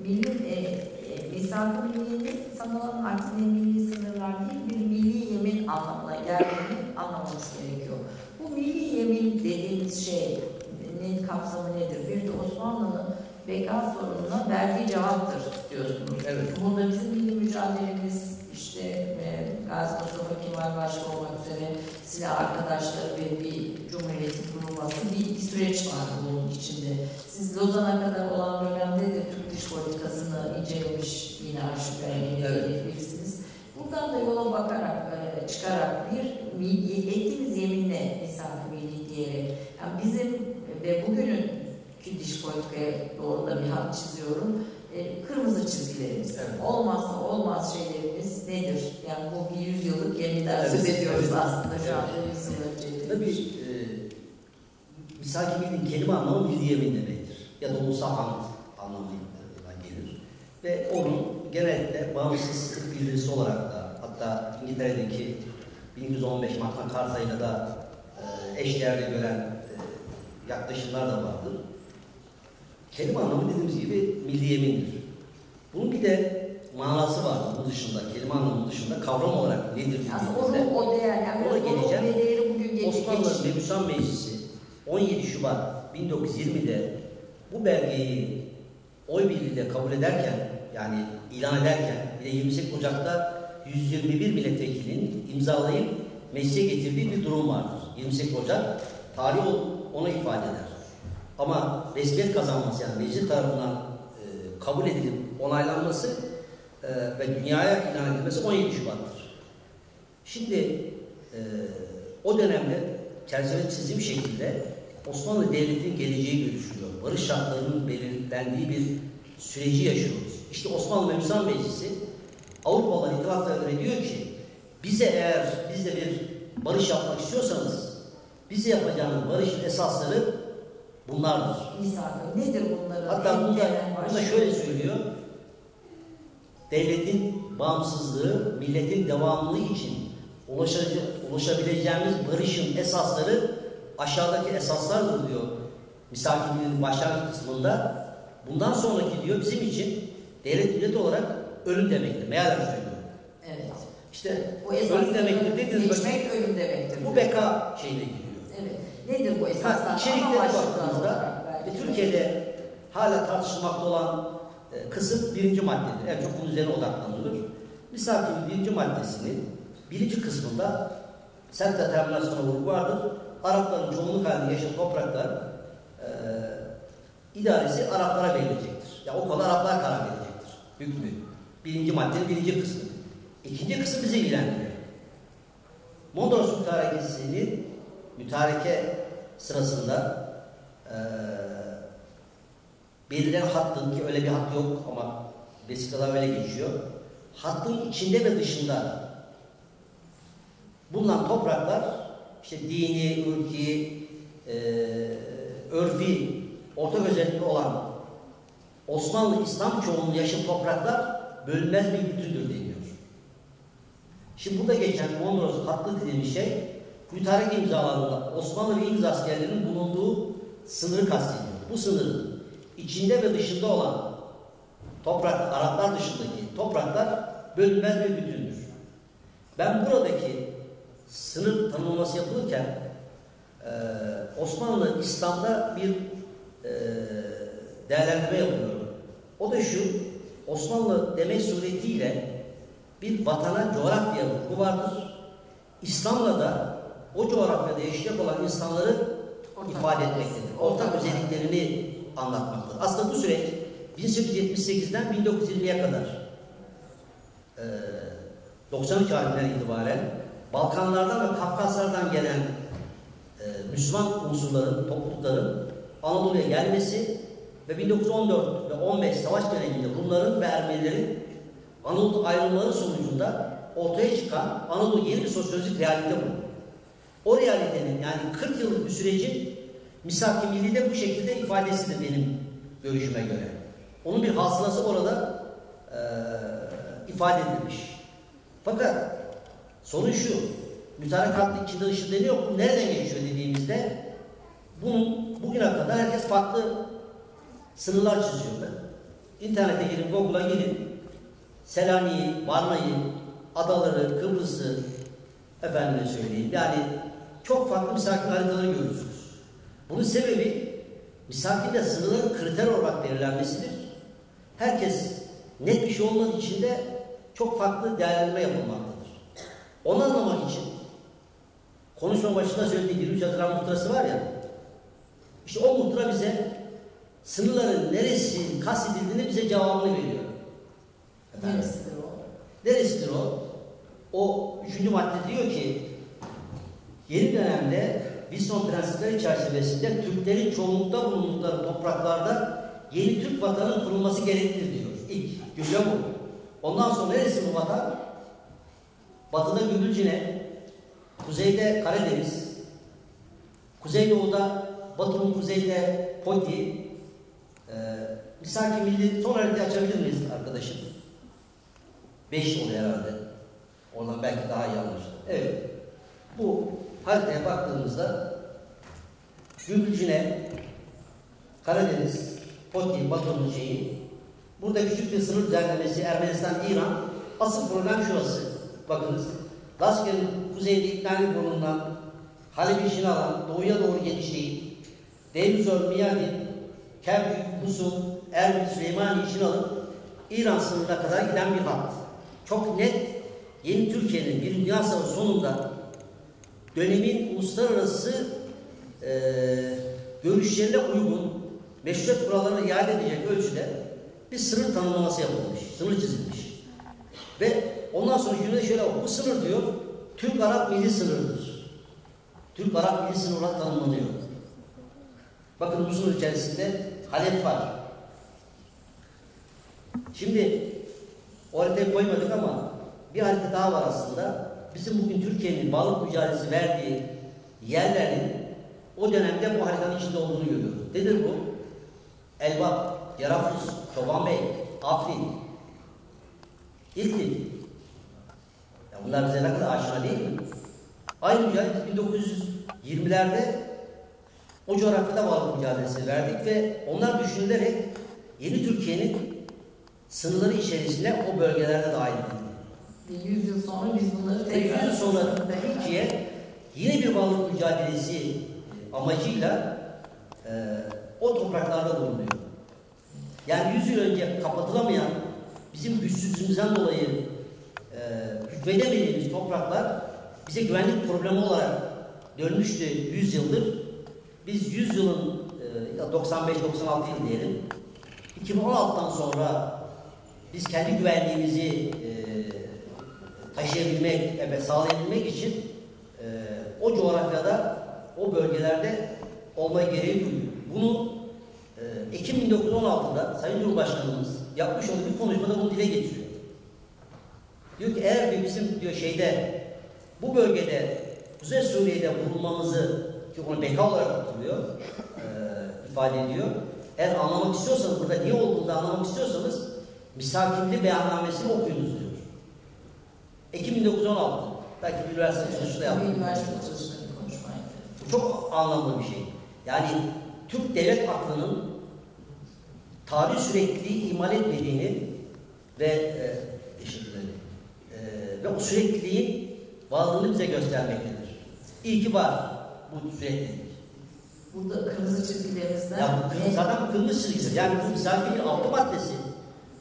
misak-ı milli'nin sanılan artık milli sınırlar değil, bir milli yemin anlamına geldiğini anlamamız gerekiyor. Bu milli yemin dediğimiz şeyin kapsamı nedir? Bir de Osmanlı'nın beka sorununa verdiği cevaptır diyorsunuz. Evet. Bunda bizim milli mücadelemiz, işte Gazi Mustafa Kemal başta olmak üzere silah arkadaşları ve bir cumhuriyetin kurulması bir süreç var bunun içinde. Siz Lozan'a kadar olan dönemde de Türk dış politikasını incelemiş yine arşiv belgeleri birisiniz. Buradan da yola bakarak, çıkarak ettiğimiz yeminle misak-ı milli diyerek, yani bizim ve bugünün dış politikaya doğru da bir hat çiziyorum. Kırmızı çizgilerimiz, olmazsa olmaz şeylerimiz nedir? Yani bu bir 100 yıllık yeniden söz ediyoruz aslında şu anda 100 yıl önce. Tabii misak-ı milli'nin kelime anlamı milli yemin demektir. Ya da ulusal anlamına gelir. Ve onun genellikle bağımsızlık bildirisi olarak da, hatta İngiltere'deki 1215 Magna Carta'yla da eşdeğerli gören yaklaşımlar da vardır. Kelime anlamı dediğimiz gibi milli yemindir. Bunun bir de manası var bunun dışında, kelime anlamı dışında kavram olarak nedir? Aslında o değer, yani ona geleceğim. Bugün Osmanlı Mebusan Meclisi 17 Şubat 1920'de bu belgeyi oy birliğiyle kabul ederken, yani ilan ederken, bir de 28 Ocak'ta 121 milletvekilinin imzalayıp meclise getirdiği bir durum vardır. 28 Ocak tarih ona ifade eder. Ama resmiyet kazanması, yani meclis tarafından kabul edilip onaylanması ve dünyaya ilan edilmesi 17 Şubat'tır. Şimdi o dönemde çerçeve çizim şekilde Osmanlı Devleti'nin geleceği görüşülüyor. Barış şartlarının belirlendiği bir süreci yaşıyoruz. İşte Osmanlı Mebusan Meclisi Avrupalılar itiraflara göre diyor ki bize eğer biz de bir barış yapmak istiyorsanız bize yapacağınız barışın esasları bunlardır. Misak-ı nedir bunların? Hatta burada şöyle söylüyor. Devletin bağımsızlığı, milletin devamlılığı için ulaşabileceğimiz barışın esasları aşağıdaki esaslardır diyor. Misak-ı milli'nin başlangıç kısmında. Bundan sonraki diyor bizim için devlet millet olarak ölüm demektir. Mealen söylüyor. Evet. İşte bu ölüm demektir dediğiniz geçmek ölüm demektir. Bu beka şeyine giriyor. Evet. Nedir bu esaslar? İçeriklere baktığımızda Türkiye'de hala tartışılmakta olan kısım 1. maddedir. En çok bunun üzerine odaklanılır. Misak-ı Milli 1. maddesinin 1. kısmında sert determinasyona vurgu vardır. Arapların çoğunluk halinde yaşadığı topraklar idaresi Araplara verilecektir. Ya o kadar Araplar karar verecektir. Hükmü. 1. maddenin 1. kısmı. 2. kısım bizi ilgilendiriyor. Mondros mütarekesinin mütareke sırasında belirlenen hattın, ki öyle bir hat yok ama vesikalar öyle geçiyor, hattın içinde ve dışında bulunan topraklar işte dini, ırki, örfi, ortak özellikli olan Osmanlı İslam çoğunluğu yaşayan topraklar bölünmez bir bütündür deniyor. Şimdi burada geçen Mondros hattı dediğimiz şey mütareke imzalarında Osmanlı ve İngiliz askerlerinin bulunduğu sınırı kastediyor. Bu sınırın içinde ve dışında olan toprak, Araplar dışındaki topraklar bölünmez bir bütündür. Ben buradaki sınır tanımlaması yapılırken Osmanlı İslam'da bir değerlendirme yapıyorum. O da şu, Osmanlı demek suretiyle bir vatana, coğrafya hukuku vardır. İslam'la da o coğrafyada yaşayacak olan insanları ifade etmektedir. Ortak özelliklerini anlatmaktadır. Aslında bu süreç 1878'den 1920'ye kadar 93 halinden itibaren Balkanlardan ve Kafkaslardan gelen Müslüman unsurların, toplulukların Anadolu'ya gelmesi ve 1914 ve 15 savaş döneminde Rumların ve Ermenilerin Anadolu ayrılmaları sonucunda ortaya çıkan Anadolu yeni bir sosyolojik realite bu. O realitenin, yani 40 yıllık bir sürecin misak-ı milli de bu şekilde ifadesidir benim görüşüme göre. Onun bir hasılası orada ifade edilmiş. Fakat sorun şu, mütarekatlı içinde ışığı deniyor, bu nereden geçiyor dediğimizde bunun bugüne kadar herkes farklı sınırlar çiziyorlar. İnternete girin, Google'a girin, Selanik'i, Varna'yı, adaları, Kıbrıs'ı efendime söyleyeyim. Yani çok farklı misafir haritaları görürsünüz. Bunun sebebi misafirle sınırların kriter olarak belirlenmesidir. Herkes net bir şey olmadığı için de çok farklı değerlendirme yapılmaktadır. Onu anlamak için konuşma başında söylediği 23 Haziran muhtırası var ya, işte o muhtıra bize sınırların neresi kastedildiğini bize cevabını veriyor. Neresidir o? Neresidir o? O 3. madde diyor ki yeni dönemde Wilson prensipleri çerçevesinde Türklerin çoğunlukta bulundukları topraklarda yeni Türk vatanının kurulması gereklidir diyor. İlk cümle bu. Ondan sonra neresi bu vatan? Batıda Gümülcine, kuzeyde Karadeniz, kuzeydoğuda, Batı'nın kuzeyde Poti, misak-ı milli son haritayı açabilir miyiz arkadaşım? 5 oluyor herhalde. Oradan belki daha iyi anlaşılır. Evet. Bu haritaya baktığımızda Gümülcine, Karadeniz, Poti, Batı'nın şeyi, burada küçük bir sınır düzenlemesi Ermenistan, İran. Asıl problem şurası. Bakınız. Laskiye'nin kuzeyde İknani burnundan Halep işini alan doğuya doğru genişleyip Deir-i-Zor, Miyadin, Kerkük, Musul, Erbil, Süleymaniye işini alıp İran sınırına kadar giden bir hat. Çok net yeni Türkiye'nin bir dünya savaşı sonunda dönemin uluslararası görüşlerine uygun meşruiyet kurallarına iade edecek ölçüde bir sınır tanımlaması yapılmış, sınır çizilmiş. Ve ondan sonra cümlede şöyle var, bu sınır diyor, Türk-Arap milli sınırıdır. Türk-Arap milli sınır olarak tanımlanıyor. Bakın bu sınır içerisinde Halep var. Şimdi o haritayı koymadık ama bir harita daha var aslında. Bizim bugün Türkiye'nin varlık mücadelesi verdiği yerlerin o dönemde bu haritanın içinde olduğunu görüyoruz. Nedir bu? Elbap, Yarabuz, Çobanbey, Afrin, İdlib. Ya bunlar bize ne kadar aşina değil mi? Aynı mücadele 1920'lerde o coğrafyada varlık mücadelesi verdik ve onlar düşünülerek yeni Türkiye'nin sınırları içerisinde o bölgelerde dahil edildi. 100 yıl sonra biz bunları 100 yıl sonra Türkiye yine bir varlık mücadelesi amacıyla o topraklarda bulunuyor. Yani 100 yıl önce kapatılamayan bizim güçsüzlüğümüzden dolayı hükmedemediğimiz topraklar bize güvenlik problemi olarak dönmüştü 100 yıldır. Biz 100 yılın 95-96 yıl diyelim. 2016'dan sonra biz kendi güvenliğimizi taşıyabilmek, sağlayabilmek için o coğrafyada, o bölgelerde olmayı gereği duyuyor. Bunu Ekim 1916'da Sayın Cumhurbaşkanımız yapmış olduğu bir konuşmada bunu dile getiriyor. Diyor ki eğer bizim diyor bu bölgede Kuzey Suriye'de bulunmamızı, ki onu beka olarak hatırlıyor, ifade ediyor. Eğer anlamak istiyorsanız, burada niye olduğunu anlamak istiyorsanız misakimli beyannamesini okuyunuz diyor. Ekim 1916. Belki bir üniversite çalışında yaptım. Üniversite çalışında bir konuşmaydı. Bu çok anlamlı bir şey. Yani Türk devlet aklının tarih sürekliliği ihmal etmediğini ve ve o sürekliliğin varlığını bize göstermektedir. İyi ki var bu süreklilik. Burada kırmızı çizgilerimizden... Ya zaten bu kırmızı çizgidir. Yani bu misafirin 6 maddesi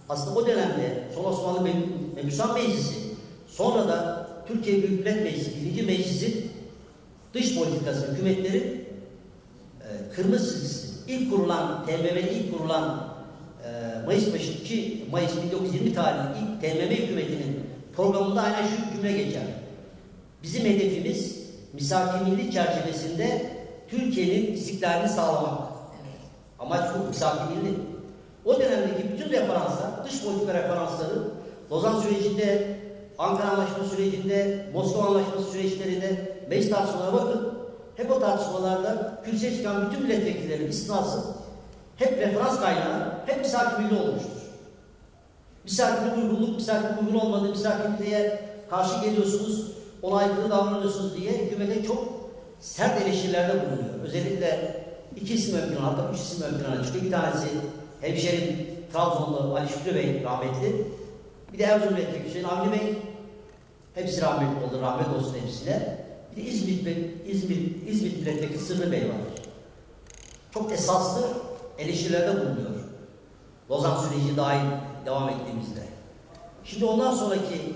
aslında o dönemde Son Osmanlı Mebusan Meclisi, sonra da Türkiye Büyük Millet Meclisi, 1. Meclis'in dış politikası, hükümetlerin kırmızı çizgisi. İlk kurulan, TBMM'nin ilk kurulan Mayıs 1920 tarihli ilk TBMM hükümetinin programında aynen şu cümle geçer. Bizim hedefimiz misakimillik çerçevesinde Türkiye'nin istiklalini sağlamak. Amaç bu, misakimillik. O dönemdeki bütün referanslar, dış politika referansları, Lozan sürecinde, Ankara Anlaşması sürecinde, Moskova Anlaşması süreçlerinde meclis tartışmalara bakın. Hep o tartışmalarda kürsüye çıkan bütün milletvekillerinin istisnası hep referans kaynağı, hep misakimilli olmuştur. Misakimilli uygunluk, misakimilli uygun olmadığı, misakimilliğe karşı geliyorsunuz, ona aykırı davranıyorsunuz diye hükümete çok sert eleştirilerde bulunuyor. Özellikle 2 isim ön plana, hatta 3 isim ön plana çıkıyor. Bir tanesi hemşerim Trabzonlu Ali Şükrü Bey rahmetli. Bir de Erzurum Milletvekili Hüseyin Avni Bey. Hepsi rahmetli oldu, rahmet olsun hepsine. Bir de İzmir Milletvekili Sırrı Bey var. Çok esaslı eleştirilerde bulunuyor. Lozan süreci dahil devam ettiğimizde. Şimdi ondan sonraki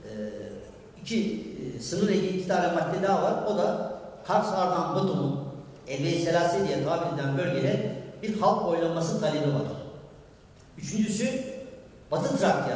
sınırla ilgili 2 tane madde daha var. O da Kars, Ardahan, Batum'un Elbe-i Selase diye tabir edilen bölgede bir halk oylaması talebi var. Üçüncüsü Batı Trakya.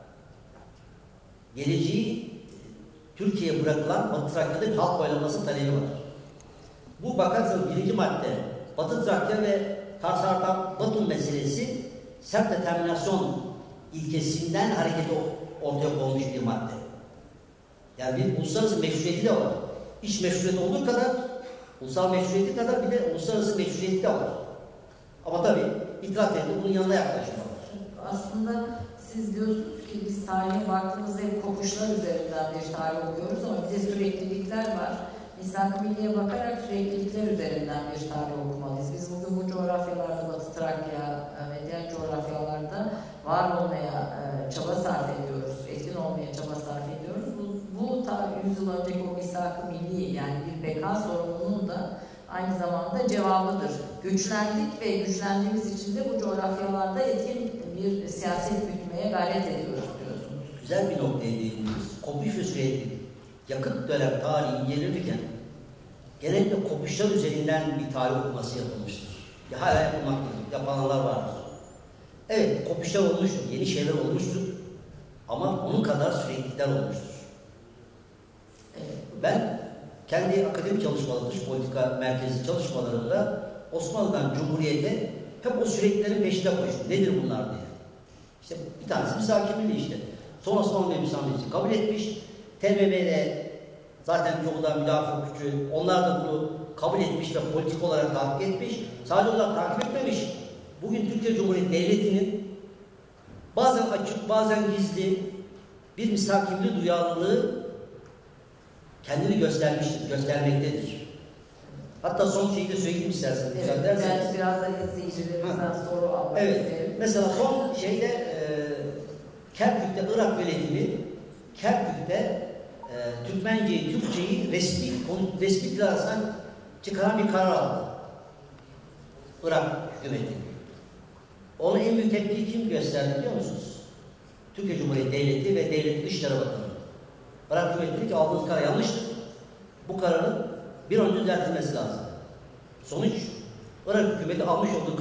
Geleceği Türkiye'ye bırakılan Batı Trakya'da bir halk oylaması talebi var. Bu bakarsanız 1. madde Batı Trakya ve Kars, Ardahan, Batum meselesi sert determinasyon ilkesinden hareketi ortaya konmuş bir madde. Yani bir uluslararası meşruiyeti de var. İç meşruiyeti olduğu kadar, ulusal meşruiyeti kadar bir de uluslararası meşruiyeti de var. Ama tabii itiraf edildi, bunun yanına yaklaşmalar. Aslında siz diyorsunuz ki biz tarihe baktığımızda hep kopuşlar üzerinden bir tarih okuyoruz ama bize süreklilikler var. Misak-ı Milli'ye bakarak süreklilikler üzerinden bir tarih okumalıyız. Biz bugün bu coğrafyalarda, Batı Trakya ve diğer coğrafyalarda var olmaya çaba sarf ediyoruz, etkin olmaya çaba sarf ediyoruz. Bu ta 100 yıl önceki o Misak-ı Milli, yani bir beka sorununun da aynı zamanda cevabıdır. Güçlendik ve güçlendiğimiz için de bu coğrafyalarda etkin bir siyaset gütmeye gayret ediyoruz diyorsunuz. Güzel bir noktaya değindiniz. Kopuş ve süreklilik. Yakın dönem tarihi incelenirken genellikle kopuşlar üzerinden bir tarih okuması yapılmıştır. Ya hala yapılmaktadır, yapanlar vardır. Evet, kopuşlar olmuştur, yeni şeyler olmuştur ama onun kadar süreklilikler olmuştur. Ben kendi akademik çalışmalarım, dış politika merkezi çalışmalarımda Osmanlı'dan Cumhuriyet'e hep o süreklilerin peşinde koştum. Nedir bunlar diye. İşte bir tanesi misakimliği işte. Son Osmanlı Meclisi kabul etmiş. TBMM'de zaten çoğu da müdafaa gücü, onlar da bunu kabul etmiş ve politik olarak takip etmiş. Sadece onlar takip etmemiş. Bugün Türkiye Cumhuriyeti Devleti'nin bazen açık, bazen gizli bir misakimli duyarlılığı kendini göstermiştir, göstermektedir. Hatta son şeyi de söyleyeyim isterseniz. Evet, ben biraz da izleyicilerimizden soru almak isterim. Mesela son şeyde Kerkük'te Irak yönetimi Kerkük'te Türkmenceyi, Türkçeyi resmi dil arasından çıkaran bir karar aldı. Irak hükümeti. Onu en büyük tepkiyi kim gösterdi biliyor musunuz? Türkiye Cumhuriyeti Devleti ve Devlet Dışişleri Bakanı. Irak hükümeti dedi ki aldığınız karar yanlıştır. Bu kararın bir an önce düzeltilmesi lazım. Sonuç, Irak hükümeti almış olduğu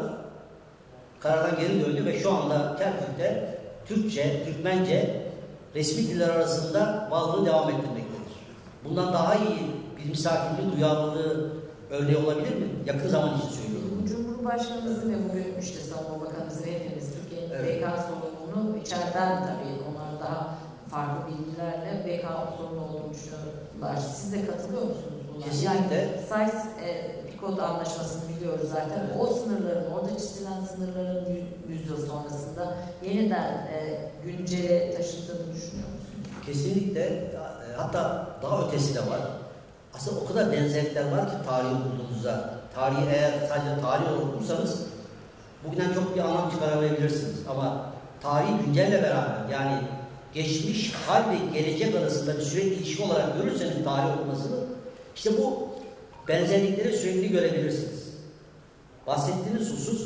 karardan geri döndü ve şu anda Kerkük'te Türkçe, Türkmence resmi diller arasında varlığını devam ettirmektedir. Bundan daha iyi bir misafirliği, duyarlılığı örneği olabilir mi? Yakın zaman için söylüyorum. Cumhurbaşkanımızı ve bugün işte Savunma Bakanımız ve hepimiz Türkiye'nin BK sorununu içeriden tabii onlar daha farklı bilgilerle BK sorunu olduğunu düşünüyorlar. Siz de katılıyor musunuz buna? Kesinlikle. Yani Sykes-Picot anlaşmasını biliyoruz zaten. Evet. O sınırların, orada çizilen sınırların 100 yıl sonrasında yeniden güncele taşıdığını düşünüyor musunuz? Kesinlikle. Hatta daha ötesi de var. Aslında o kadar benzerlikler var ki tarih okuduğunuzda. Tarihi eğer sadece tarih okursanız bugünden çok bir anlam çıkaramayabilirsiniz. Ama tarihi güncelle beraber yani geçmiş, hal ve gelecek arasında bir sürekli ilişki olarak görürseniz tarih okumasını işte bu benzerlikleri sürekli görebilirsiniz. Bahsettiğiniz husus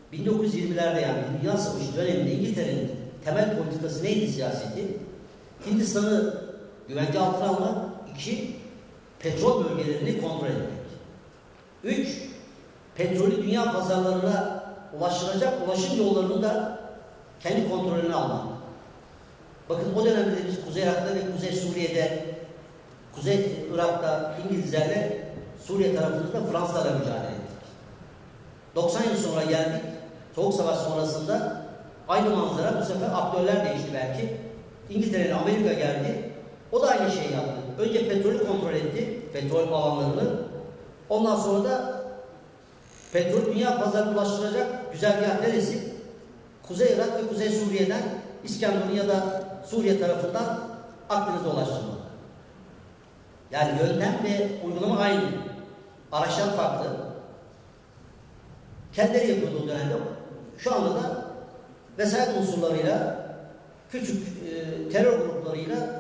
1920'lerde yani Dünya Savaşı döneminde İngiltere'nin temel politikası neydi siyaseti? Hindistan'ı güvence altına almak, 2. Petrol bölgelerini kontrol etmek. 3. Petrolü dünya pazarlarına ulaştıracak ulaşım yollarını da kendi kontrolüne almak. Bakın o dönemde biz Kuzey Irak'ta ve Kuzey Suriye'de, Kuzey Irak'ta İngilizlerle, Suriye tarafında Fransızlarla mücadele ettik. 90 yıl sonra geldik. Soğuk Savaş sonrasında aynı manzara, bu sefer aktörler değişti belki. İngiltere'nin Amerika geldi. O da aynı şeyi yaptı. Önce petrolü kontrol etti, petrol alanlarını. Ondan sonra da petrol dünya pazarına ulaştıracak güzergah neresi? Kuzey Irak ve Kuzey Suriye'den İskenderun ya da Suriye tarafından Akdeniz'e ulaştırmak. Yani yöntem ve uygulama aynı. Araçlar farklı. Kendileri yapıyordu o dönemde. Şu anda da vesayet unsurlarıyla, küçük terör gruplarıyla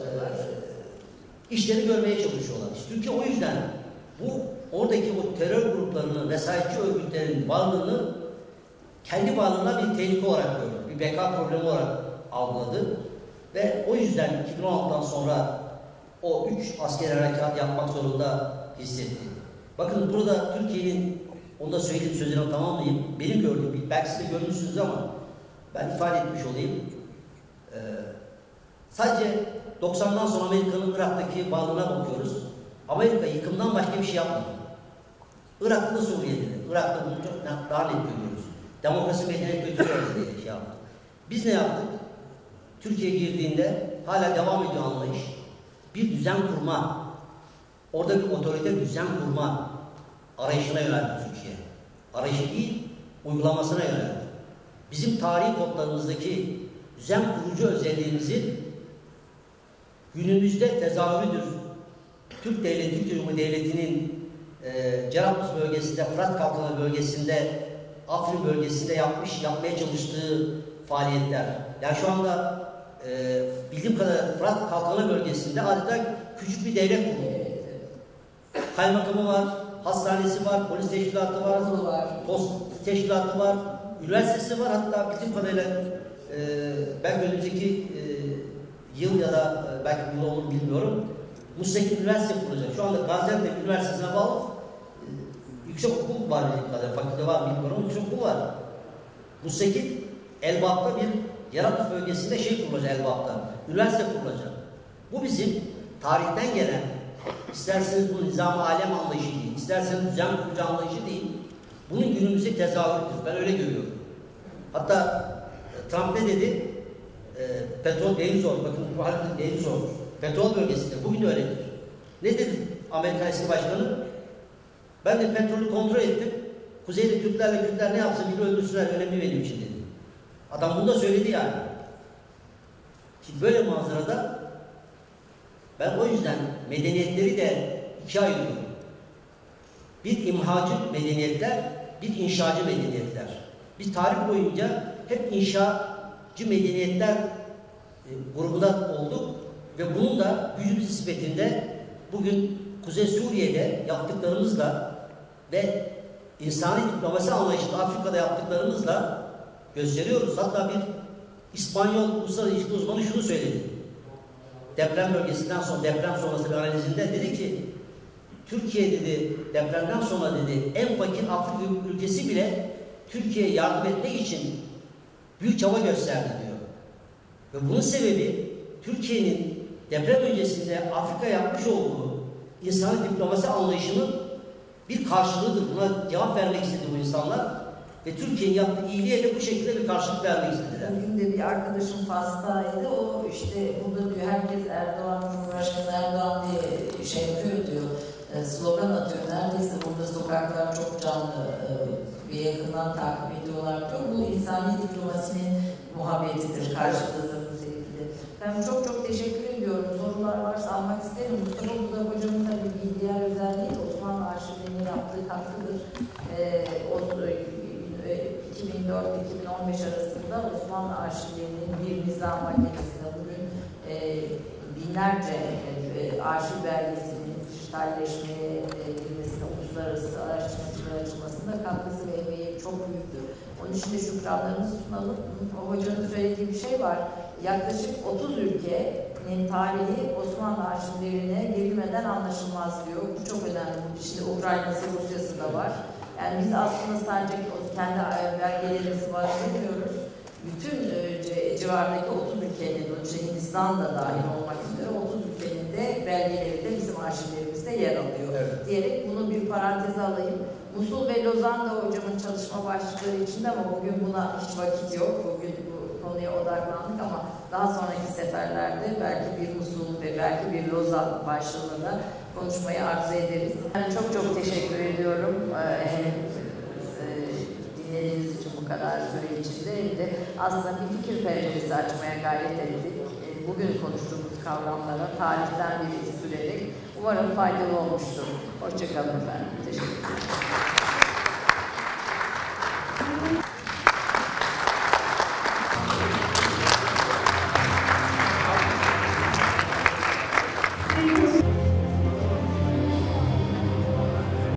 işleri görmeye çalışıyorlar. İşte Türkiye o yüzden oradaki o terör gruplarının, vesayetçi örgütlerin varlığını kendi varlığına bir tehlike olarak gördü. Bir beka problemi olarak algıladı. Ve o yüzden 2016'dan sonra o 3 askeri harekat yapmak zorunda hissetti. Bakın burada Türkiye'nin, onu da söyleyeyim, sözlerimi tamamlayayım. Benim gördüğüm, belki siz de görmüşsünüz ama ben ifade etmiş olayım. Sadece 90'dan sonra Amerika'nın Irak'taki varlığına bakıyoruz. Amerika yıkımdan başka bir şey yapmadı. Irak'ta da Suriye'de de. Irak'ta bunu çok daha net görüyoruz. Demokrasi medeniyet götürüyor diye şey yaptı. Biz ne yaptık? Türkiye girdiğinde hala devam ediyor anlayış. Bir düzen kurma, orada bir otoriter düzen kurma arayışına yöneldi Türkiye. Arayışı değil, uygulamasına yöneldi. Bizim tarihi kodlarımızdaki düzen kurucu özelliğimizin günümüzde tezahürüdür. Türk Devleti, Türk Cumhuriyeti Devleti'nin Cerablus bölgesinde, Fırat Kalkanı bölgesinde, Afrin bölgesinde yapmaya çalıştığı faaliyetler. Yani şu anda bildiğim kadarıyla Fırat Kalkanı bölgesinde adeta küçük bir devlet kurulu. Kaymakamı var, hastanesi var, polis teşkilatı var, post teşkilatı var, üniversitesi var. Hatta bildiğim kadarıyla ben önümüzdeki yıl ya da belki yıl olur bilmiyorum. Müstakil üniversite kurulacak. Şu anda Gaziantep Üniversitesi'ne bağlı yüksek okul var bildiğim kadarıyla. Fakülte var mı bilmiyorum. Yüksek okul var. Müstakil Elbap'ta bir Yaratlı bölgesinde kurulacak Elbap'ta. Üniversite kurulacak. Bu bizim tarihten gelen, isterseniz bu nizam-ı alem anlayışı değil, isterseniz düzen kurucu anlayışı değil, bunun günümüzde tezahürüdür. Ben öyle görüyorum. Hatta Trump ne dedi? Petrol değil zor. Bakın bu halde değil zor. Petrol bölgesinde. Bugün de öyledir. Ne dedi Amerika eski başkanı? Ben de petrolü kontrol ettim. Kuzeyde Türklerle Kürtler ne yapsa biri öldürsünler. Önemli benim için dedi. Adam bunu da söyledi yani. Şimdi böyle manzarada ben o yüzden medeniyetleri de ikiye ayırıyorum. Bir imhacı medeniyetler, bir inşacı medeniyetler. Biz tarih boyunca hep inşacı medeniyetler grubunda olduk ve bunun da gücümüz nispetinde bugün Kuzey Suriye'de yaptıklarımızla ve insani diplomasi anlayışında Afrika'da yaptıklarımızla gösteriyoruz. Hatta bir İspanyol uluslararası ilişki uzmanı şunu söyledi. Deprem bölgesinden sonra, deprem sonrası bir analizinde dedi ki Türkiye dedi, depremden sonra dedi, en fakir Afrika ülkesi bile Türkiye'ye yardım etmek için büyük çaba gösterdi diyor. Ve bunun sebebi Türkiye'nin deprem öncesinde Afrika yapmış olduğu insani diplomasi anlayışının bir karşılığıdır. Buna cevap vermek istedi bu insanlar. Ve Türkiye'nin yaptığı iyiliğe de bu şekilde bir karşılık vermek istediler. Bugün de bir arkadaşım Fas'taydı. O işte burada diyor herkes Erdoğan, Cumhurbaşkanı Erdoğan diye şey yapıyor diyor. Slogan atıyor. Neredeyse burada sokaklar çok canlı. Bir yakından takip ediyorlar diyor. Bu insani diplomasinin muhabbetidir, karşılığıdır bu şekilde. Ben çok teşekkür ediyorum. Sorular varsa almak isterim. Mustafa Budak hocamın tabii bir diğer özelliği de Osmanlı arşivlerinin yaptığı katkıdır. 2004-2015 arasında Osmanlı arşivlerinin bir nizam makinesine bugün binlerce arşiv belgesinin dijitalleşmeye girmesine, uluslararası araştırmacılar açılmasında katkısı ve emeği çok büyüktür. Onun için de şükranlarımızı sunalım. O hocanın söylediği bir şey var. Yaklaşık 30 ülkenin tarihi Osmanlı arşivlerine girilmeden anlaşılmaz diyor. Bu çok önemli. İşte Ukrayna'sı, Rusya'sı da var. Yani biz aslında sadece kendi belgelerimizi var demiyoruz. Bütün civardaki 30 ülkenin, Hindistan da dahil olmak üzere 30 ülkenin de belgeleri de bizim arşivlerimizde yer alıyor. Evet. Diyerek bunu bir paranteze alayım. Musul ve Lozan da hocamın çalışma başlıkları içinde ama bugün buna hiç vakit yok. Bugün bu konuya odaklandık ama daha sonraki seferlerde belki bir Musul ve belki bir Lozan başlığında konuşmayı arzu ederiz. Ben çok teşekkür ediyorum. Dinlediğiniz için bu kadar süre içinde de aslında bir fikir penceresi açmaya gayret ettik. Bugün konuştuğumuz kavramlara tarihten beri sürerek umarım faydalı olmuştur. Hoşça kalın efendim. Teşekkür ederim.